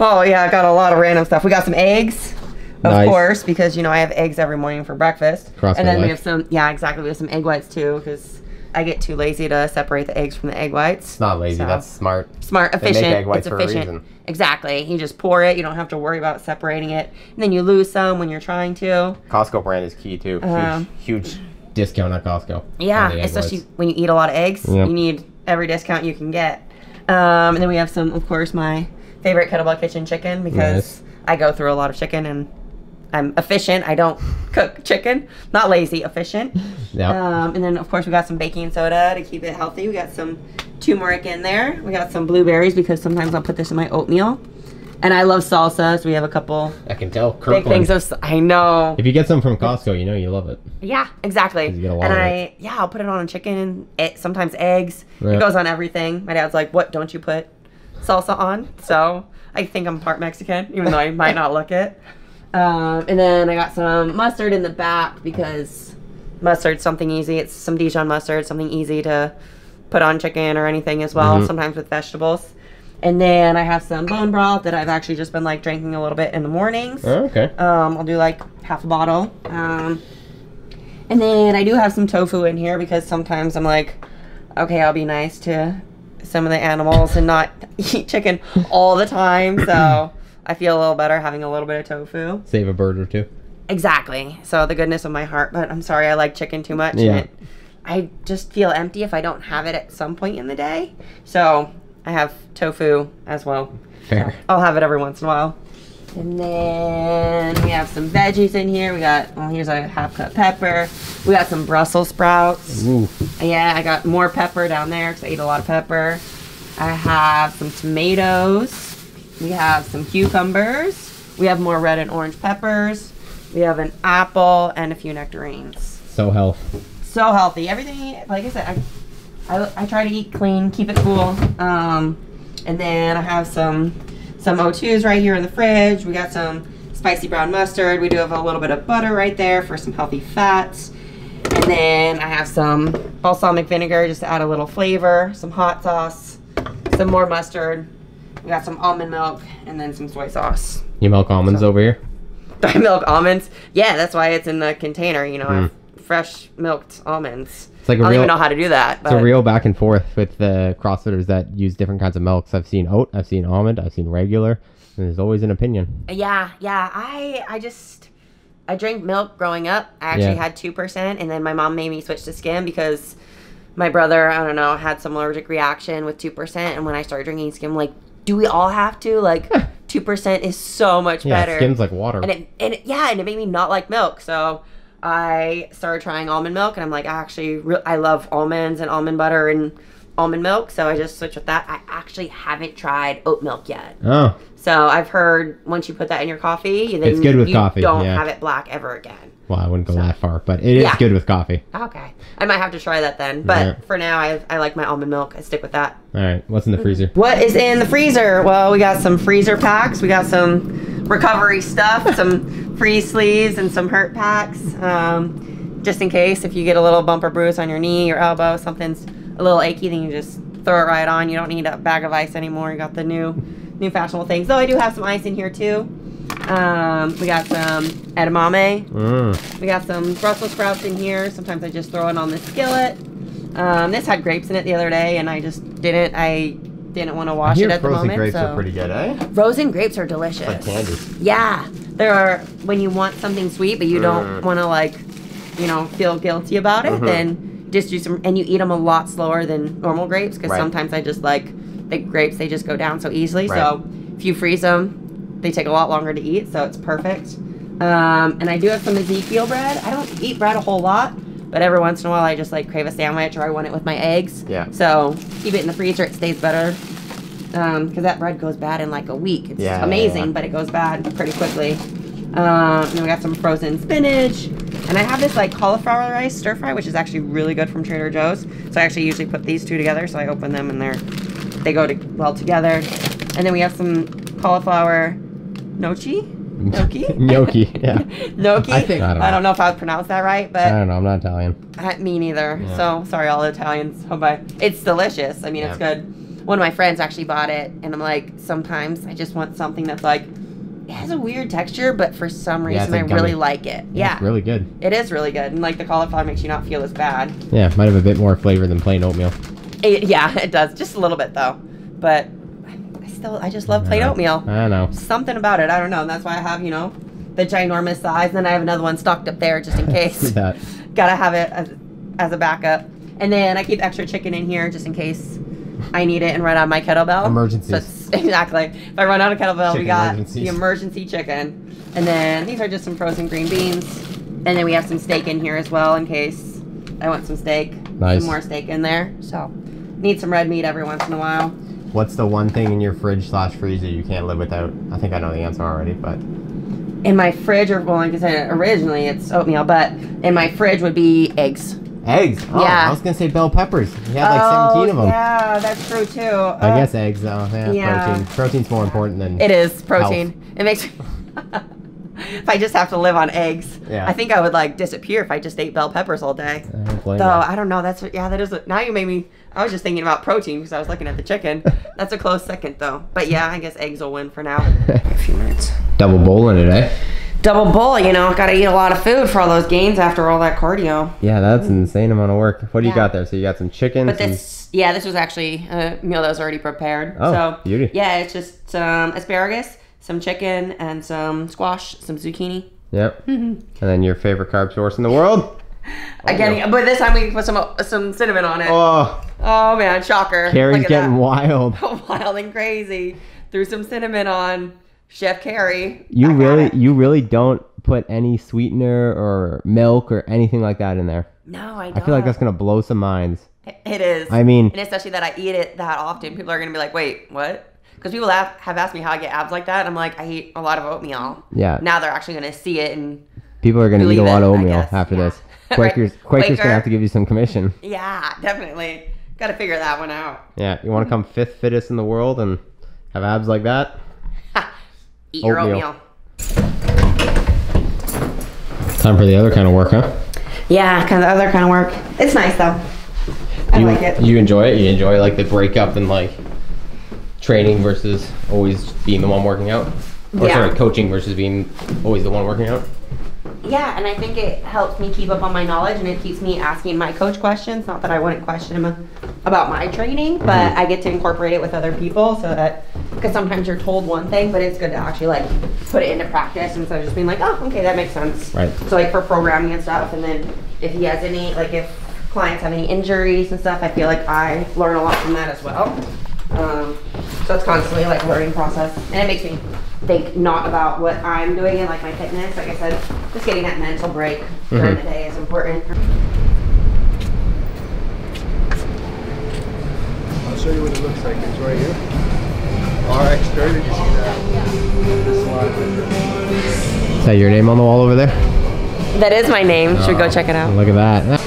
I got a lot of random stuff. We got some eggs, of course, because, I have eggs every morning for breakfast. And then we have some, we have some egg whites, too, because I get too lazy to separate the eggs from the egg whites. It's not lazy. That's smart. Smart, efficient. They make egg whites it's for efficient. A reason. Exactly. You just pour it. You don't have to worry about separating it. And then you lose some when you're trying to. Costco brand is key, too. Huge discount at Costco. Yeah, especially when you eat a lot of eggs. Yep. You need every discount you can get. And then we have some, of course, my favorite Kettlebell Kitchen chicken, because I go through a lot of chicken and I'm efficient. I don't cook chicken. Not lazy, efficient. Yep. And then, of course, we got some baking soda to keep it healthy. We got some turmeric in there. We got some blueberries, because sometimes I'll put this in my oatmeal. And I love salsa, so we have a couple. I can tell. Big things of, I know. If you get some from Costco, you love it. Yeah, exactly. You get a lot of it. I'll put it on chicken, sometimes eggs. Yeah. It goes on everything. My dad's like, what don't you put salsa on? So I think I'm part Mexican, even though I might not look it. And then I got some mustard in the back, because mustard's something easy. It's some Dijon mustard, something easy to put on chicken or anything as well, sometimes with vegetables. And then I have some bone broth that I've actually just been drinking a little bit in the mornings. Oh, okay. I'll do half a bottle. And then I do have some tofu in here, because sometimes I'm like, okay, I'll be nice to some of the animals and not eat chicken all the time. So I feel a little better having a little bit of tofu. Save a bird or two. Exactly. So the goodness of my heart. But I'm sorry, I like chicken too much. Yeah. And I just feel empty if I don't have it at some point in the day. So I have tofu as well. Fair. I'll have it every once in a while. And then we have some veggies in here. We got, here's a half cup pepper. We got some Brussels sprouts. Ooh. Yeah, I got more pepper down there because I eat a lot of pepper. I have some tomatoes. We have some cucumbers. We have more red and orange peppers. We have an apple and a few nectarines. So healthy. So healthy. Everything, like I said, I try to eat clean, keep it cool. And then I have some O2s right here in the fridge. We got some spicy brown mustard. We do have a little bit of butter right there for some healthy fats. And then I have some balsamic vinegar just to add a little flavor, some hot sauce, some more mustard. We got some almond milk, and then some soy sauce. You milk almonds over here? I milk almonds? Yeah, that's why it's in the container, fresh milked almonds. It's like I don't even know how to do that. But it's a real back and forth with the CrossFitters that use different kinds of milks. I've seen oat, I've seen almond, I've seen regular, and there's always an opinion. Yeah. I drank milk growing up. I actually had 2%, and then my mom made me switch to skim because my brother, I don't know, had some allergic reaction with 2%, and when I started drinking skim, like, do we all have to? Like, 2% is so much better. Yeah, skim's like water. And it made me not like milk, so I started trying almond milk, and I'm like, I love almonds and almond butter and almond milk, so I just switched with that. I actually haven't tried oat milk yet. Oh. So I've heard once you put that in your coffee, then it's good with coffee. Don't have it black ever again. Well, I wouldn't go that far, but it is good with coffee. Okay. I might have to try that then. But for now, I like my almond milk. I stick with that. All right. What's in the freezer? What is in the freezer? Well, we got some freezer packs. We got some recovery stuff, some freeze sleeves, and some hurt packs. Just in case if you get a little bump or bruise on your knee or elbow, something's a little achy, then you just throw it right on. You don't need a bag of ice anymore. You got the new fashionable things. Though I do have some ice in here too. We got some edamame. We got some Brussels sprouts in here. Sometimes I just throw it on the skillet. This had grapes in it the other day, and I just didn't. I didn't want to wash it at the moment. Frozen grapes are pretty good, eh? Frozen grapes are delicious. It's like candy. Yeah, there are, when you want something sweet, but you don't want to like, you know, feel guilty about it, then just do some, and you eat them a lot slower than normal grapes, because sometimes I just like the grapes, they just go down so easily. So if you freeze them, they take a lot longer to eat, so it's perfect. And I do have some Ezekiel bread. I don't eat bread a whole lot, but every once in a while I just like crave a sandwich, or I want it with my eggs. Yeah. So keep it in the freezer, it stays better. Because that bread goes bad in like a week. It's amazing, but it goes bad pretty quickly. And then we got some frozen spinach. And I have this like cauliflower rice stir fry, which is actually really good from Trader Joe's. So I actually usually put these two together. So I open them and they go well together. And then we have some cauliflower gnocchi. Gnocchi, yeah. Gnocchi. I don't know if I would pronounce that right, but I don't know. I'm not Italian. Me neither. Yeah. So sorry, all the Italians. But it's delicious. I mean, it's good. One of my friends actually bought it, and I'm like, sometimes I just want something that's like, it has a weird texture, but for some reason I really like it. Yeah. It's really good. It is really good, and like the cauliflower makes you not feel as bad. Yeah, might have a bit more flavor than plain oatmeal. Yeah, it does. Just a little bit though. But I just love plain oatmeal. I know. Something about it. I don't know. And that's why I have, you know, the ginormous size. And then I have another one stocked up there just in case. Gotta have it as a backup. And then I keep extra chicken in here just in case I need it and run out of my kettlebell. Emergencies. So exactly. If I run out of kettlebell, we got the emergency chicken. And then these are just some frozen green beans. And then we have some steak in here as well in case I want some steak. Nice. Some more steak in there. So need some red meat every once in a while. What's the one thing in your fridge/freezer you can't live without? I think I know the answer already, but... In my fridge, or well, like I said, originally it's oatmeal, but in my fridge would be eggs. Eggs? Oh, yeah. I was going to say bell peppers. You had like 17 of them. Yeah, that's true too. I guess eggs though. Yeah, protein. Protein's more important than it is, protein. Health. It makes if I just have to live on eggs, I think I would like disappear if I just ate bell peppers all day. I don't know. That is. Now you made me. I was just thinking about protein because I was looking at the chicken. That's a close second though. But yeah, I guess eggs will win for now. A few minutes. Double bowl in it, eh? Double bowl, you know, gotta eat a lot of food for all those gains after all that cardio. Yeah, that's an insane amount of work. What do you got there? So you got some chicken. But this was actually a meal that was already prepared. Oh, so beauty. Yeah, it's just some asparagus, some chicken, and some squash, some zucchini. Yep. And then your favorite carb source in the world? Again, but this time we put some cinnamon on it. Oh man, shocker. Kari's getting wild. Wild and crazy. Threw some cinnamon on Chef Kari. You really don't put any sweetener or milk or anything like that in there. No, I don't. I feel like that's gonna blow some minds. It is. I mean, and especially that I eat it that often, people are gonna be like, wait, what? Because people have asked me how I get abs like that. I'm like, I eat a lot of oatmeal. Yeah. Now they're actually gonna see it and people are gonna eat a lot of oatmeal after this. Quaker's gonna have to give you some commission. Yeah, definitely. Got to figure that one out. Yeah, you want to come 5th fittest in the world and have abs like that? Eat your oatmeal. Time for the other kind of work, huh? Yeah, kind of the other kind of work. It's nice though. I like it. You enjoy it? You enjoy like the breakup and like training versus always being the one working out? Or sorry, coaching versus being always the one working out? Yeah, and I think it helps me keep up on my knowledge, and it keeps me asking my coach questions. Not that I wouldn't question him about my training, but I get to incorporate it with other people, so that, because sometimes you're told one thing, but it's good to actually like put it into practice instead of just being like, oh, okay, that makes sense. Right. So like for programming and stuff, and then if he has any, like if clients have any injuries and stuff, I feel like I learn a lot from that as well. So it's constantly like a learning process, and it makes me think not about what I'm doing and like my fitness. Like I said, just getting that mental break during the day is important. I'll show you what it looks like. It's right here. RX 30, you see that? This slide right there. Is that your name on the wall over there? That is my name. Should we go check it out? Look at that.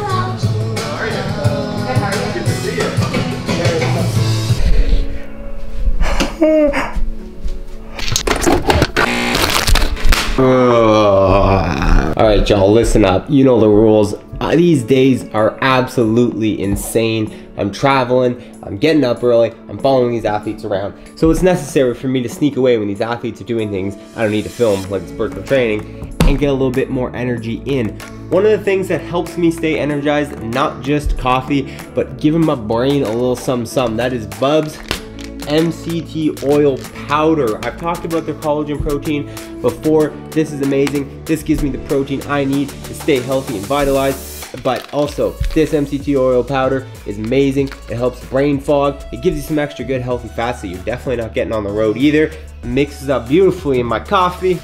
Alright y'all, listen up. You know the rules. These days are absolutely insane. I'm traveling, I'm getting up early, I'm following these athletes around. So it's necessary for me to sneak away when these athletes are doing things I don't need to film, like it's virtual training, and get a little bit more energy in. One of the things that helps me stay energized, not just coffee, but giving my brain a little something, that is Bubs MCT oil powder. I've talked about their collagen protein before. This is amazing. This gives me the protein I need to stay healthy and vitalized. But also, this MCT oil powder is amazing. It helps brain fog. It gives you some extra good healthy fats that you're definitely not getting on the road either. It mixes up beautifully in my coffee.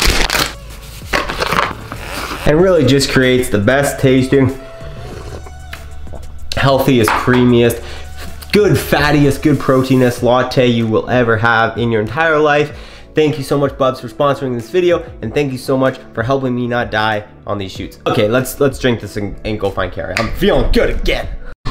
And really just creates the best tasting, healthiest, creamiest, good fattiest, good proteinous latte you will ever have in your entire life. Thank you so much, Bubs, for sponsoring this video, and thank you so much for helping me not die on these shoots. Okay, let's drink this and go find Kari. I'm feeling good again.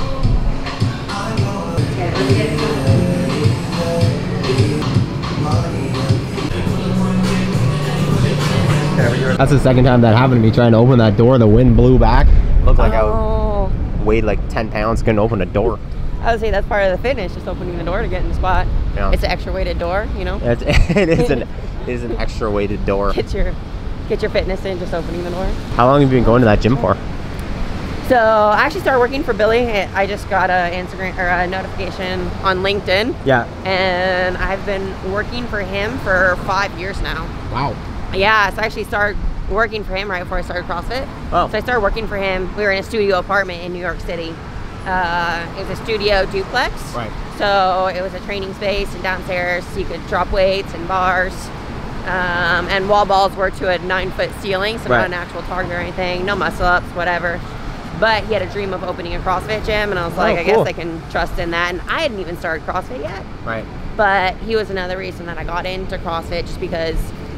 That's the second time that happened to me trying to open that door. The wind blew back. Looked like I weighed like 10 pounds, couldn't open a door. I would say that's part of the fitness, just opening the door to get in the spot. Yeah. It's an extra weighted door, you know? It is an extra weighted door. Get your fitness in, just opening the door. How long have you been going to that gym for? So I actually started working for Billy. I just got a Instagram or a notification on LinkedIn. Yeah. And I've been working for him for 5 years now. Wow. Yeah, so I actually started working for him right before I started CrossFit. Oh. So I started working for him. We were in a studio apartment in New York City. It was a studio duplex. Right. So it was a training space, and downstairs you could drop weights and bars. And wall balls were to a 9-foot ceiling, so not an actual target or anything, no muscle ups, whatever. But he had a dream of opening a CrossFit gym, and I was like, I guess I can trust in that. And I hadn't even started CrossFit yet. Right. But he was another reason that I got into CrossFit, just because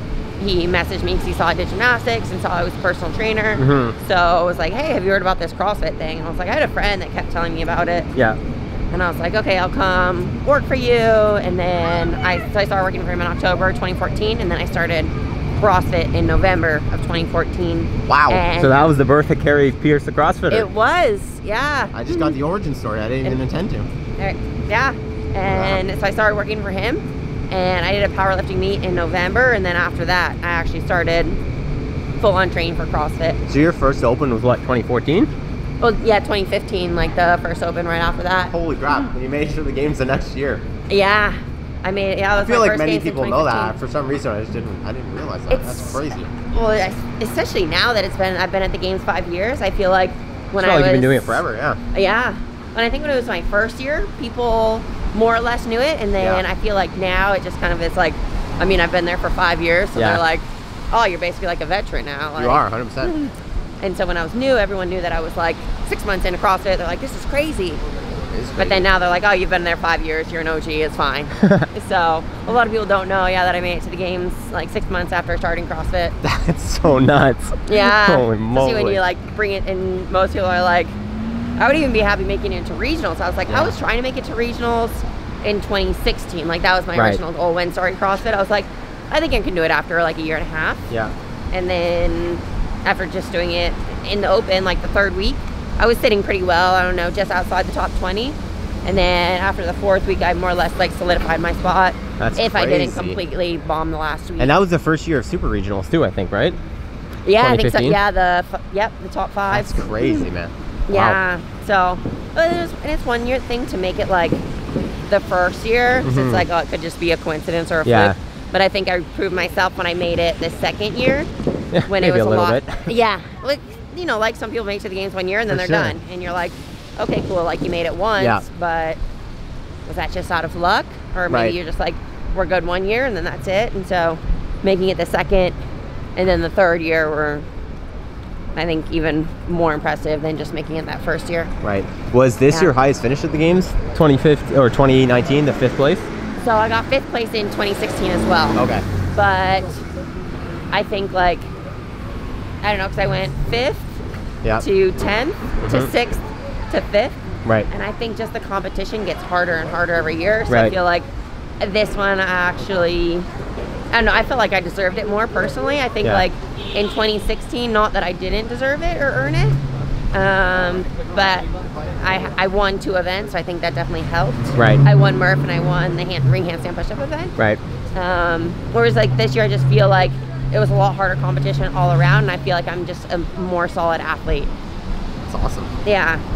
he messaged me because he saw I did gymnastics and saw I was a personal trainer. So I was like, hey, have you heard about this CrossFit thing? And I was like, I had a friend that kept telling me about it. Yeah. And I was like, okay, I'll come work for you. And then I started working for him in October 2014, and then I started CrossFit in November of 2014. Wow. And so that was the birth of Kari Pearce, the CrossFitter. It was, yeah. I just got the origin story. I didn't even intend to. Yeah. And so I started working for him. And I did a powerlifting meet in November, and then after that, I actually started full-on training for CrossFit. So your first open was what, 2014? Well, yeah, 2015, like the first open right after that. Holy crap! You made it to the games the next year. Yeah, I mean, yeah. I feel like many people know that. For some reason, I didn't realize that. That's crazy. Well, especially now that I've been at the games 5 years. I feel like when you've been doing it forever, yeah. Yeah, and I think when it was my first year, people more or less knew it, and then I feel like now it just kind of is like, I mean, I've been there for 5 years, so they're like, oh, you're basically like a veteran now. Like, you are 100%. And so when I was new, everyone knew that I was like 6 months into CrossFit. They're like, this is crazy. But then now they're like, oh, you've been there 5 years, you're an OG, it's fine. So a lot of people don't know, that I made it to the games like 6 months after starting CrossFit. That's so nuts. Yeah. Holy moly. Especially when you like bring it in, most people are like, I would even be happy making it into regionals. I was like, I was trying to make it to regionals in 2016. Like that was my original goal when starting CrossFit. I was like, I think I can do it after like a year and a half. Yeah. And then after just doing it in the open, like the third week, I was sitting pretty well, I don't know, just outside the top 20. And then after the fourth week, I more or less like solidified my spot. That's if crazy. I didn't completely bomb the last week. And that was the first year of super regionals too, I think, right? Yeah, I think so. Yeah, the top 5. That's crazy, man. Yeah. Wow. So it's 1 year thing to make it like the first year. So it's like, oh, it could just be a coincidence or a fluke. But I think I proved myself when I made it the second year. Yeah, when maybe it was a little lot. bit. Yeah. Well, you know, like some people make it to the games 1 year and then they're done. And you're like, okay, cool, like you made it once, but was that just out of luck? Or maybe you're just like, we're good 1 year and then that's it. And so making it the second and then the third year were, I think, even more impressive than just making it that first year. Right. Was this your highest finish at the games? 2019, the 5th place? So I got 5th place in 2016 as well. Okay. But I think like, I don't know, because I went 5th to 10th to 6th to 5th. Right. And I think just the competition gets harder and harder every year. So right. I feel like this one actually, I don't know, I feel like I deserved it more personally. I think like in 2016, not that I didn't deserve it or earn it, but I won 2 events, so I think that definitely helped. Right. I won Murph and I won the ring handstand push-up event. Right. Whereas like this year, I just feel like it was a lot harder competition all around, and I feel like I'm just a more solid athlete. That's awesome. Yeah.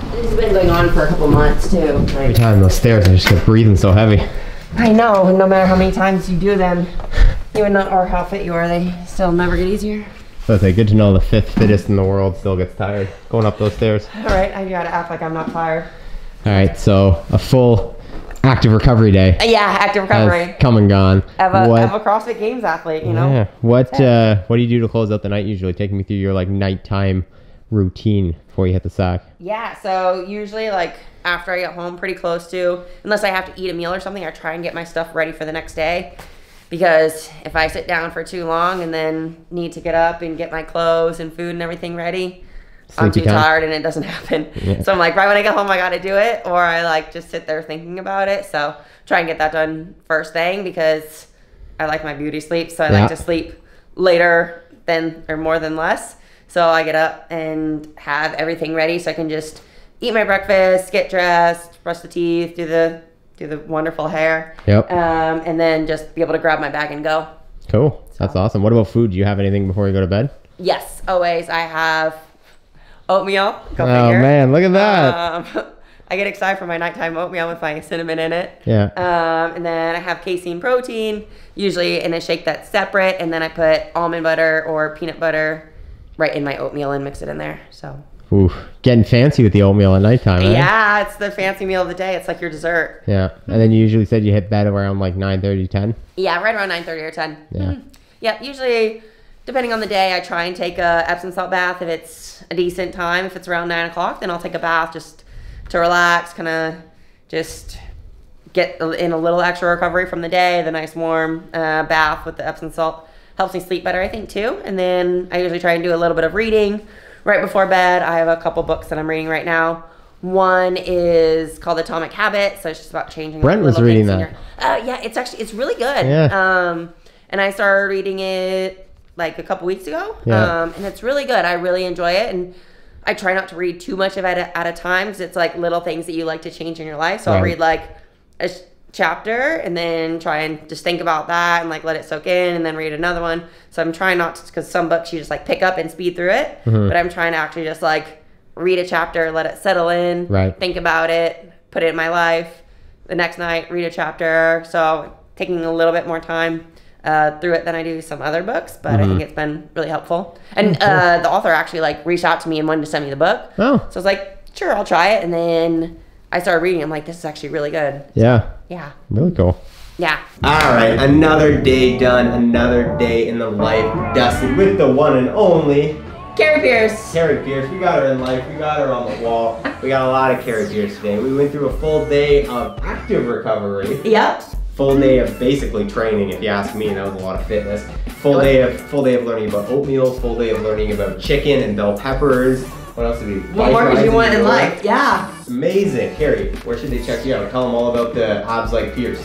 This has been going on for a couple months too. Every time those stairs, I just get breathing so heavy. I know, and no matter how many times you do them, even not or how fit you are, they still never get easier. So it's good to know the 5th fittest in the world still gets tired going up those stairs. All right, I gotta act like I'm not tired. All right, so a full active recovery day. Yeah, active recovery. Come and gone. I'm a CrossFit Games athlete, you know. Yeah. What do you do to close out the night usually? Take me through your like nighttime routine before you hit the sack. Yeah, so usually like after I get home pretty close to, unless I have to eat a meal or something, I try and get my stuff ready for the next day. Because if I sit down for too long and then need to get up and get my clothes and food and everything ready, I'm too tired and it doesn't happen. Yeah. So I'm like, right when I get home, I got to do it, or I like just sit there thinking about it. So try and get that done first thing because I like my beauty sleep. So I like to sleep later than or more than less. So I get up and have everything ready so I can just eat my breakfast, get dressed, brush the teeth, do the wonderful hair. Yep. And then just be able to grab my bag and go. Cool. That's awesome. What about food? Do you have anything before you go to bed? Yes, always. I have oatmeal. Go oh figure. Man, look at that. I get excited for my nighttime oatmeal with my cinnamon in it. Yeah. And then I have casein protein, usually in a shake that's separate, and then I put almond butter or peanut butter right in my oatmeal and mix it in there. So. Ooh, getting fancy with the oatmeal at nighttime, right? Yeah, it's the fancy meal of the day. It's like your dessert. Yeah, and then you usually said you hit bed around like 9:30, 10? Yeah, right around 9:30 or 10. Yeah. Mm-hmm. Yeah, usually, depending on the day, I try and take a Epsom salt bath if it's a decent time. If it's around 9 o'clock, then I'll take a bath just to relax, kind of just get in a little extra recovery from the day. The nice warm bath with the Epsom salt helps me sleep better, I think, too. And then I usually try and do a little bit of reading. Right before bed, I have a couple books that I'm reading right now. One is called Atomic Habits, so it's just about changing. Brent was reading that. Yeah, it's really good. Yeah. And I started reading it like a couple weeks ago. Yeah. And it's really good. I really enjoy it, and I try not to read too much of it at a time because it's like little things that you like to change in your life. So I'll read like a chapter and then try and just think about that and like let it soak in and then read another one. So I'm trying not to, because some books you just like pick up and speed through it, but I'm trying to actually just like read a chapter, let it settle in, think about it, put it in my life. The next night, read a chapter. So taking a little bit more time through it than I do some other books, but I think it's been really helpful. And the author actually like reached out to me and wanted to send me the book. Oh. So I was like, sure, I'll try it. And then I started reading. I'm like, this is actually really good. Yeah. Yeah. Really cool. Yeah. All right, another day done, another day in the life dusted with the one and only Kari Pearce. Kari Pearce. We got her in life. We got her on the wall. We got a lot of Kari Pearce today. We went through a full day of active recovery. Yep. Full day of basically training, if you ask me. That was a lot of fitness. Full day of learning about oatmeal. Full day of learning about chicken and bell peppers. What else did we? What more could you want in life? Yeah. Amazing. Kari, where should they check you out? Tell them all about the abs like Pierce.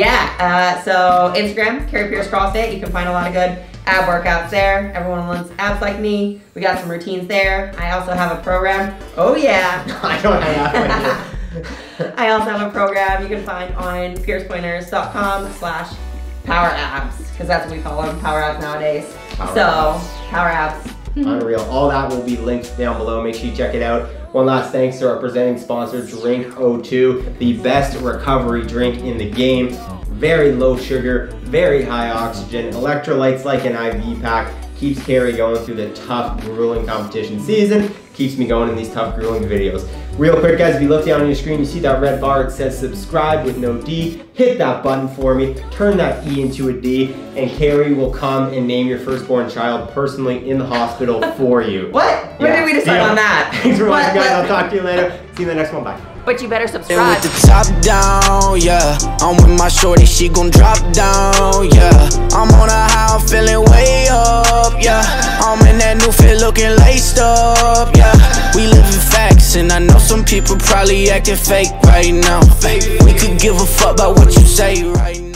Yeah, so Instagram, Kari Pearce CrossFit. You can find a lot of good ab workouts there. Everyone wants abs like me. We got some routines there. I also have a program. Oh yeah. I don't have I also have a program you can find on piercepointers.com/powerabs, because that's what we call them, power abs nowadays. Power abs. Unreal. All that will be linked down below. Make sure you check it out. One last thanks to our presenting sponsor, Drink O2, the best recovery drink in the game. Very low sugar, very high oxygen, electrolytes like an IV pack. Keeps Kari going through the tough, grueling competition season. Keeps me going in these tough, grueling videos. Real quick, guys, if you look down on your screen, you see that red bar. It says subscribe with no D. Hit that button for me. Turn that E into a D, and Kari will come and name your firstborn child personally in the hospital for you. What? When did we decide on that? Thanks for watching, guys. I'll talk to you later. See you in the next one. Bye. But you better subscribe. With the top down, yeah. I'm with my shorty, she gon' drop down, yeah. I'm on a high, I'm feeling way up, yeah. I'm in that new fit looking laced up, yeah. We living facts, and I know some people probably acting fake right now. We could give a fuck about what you say right now.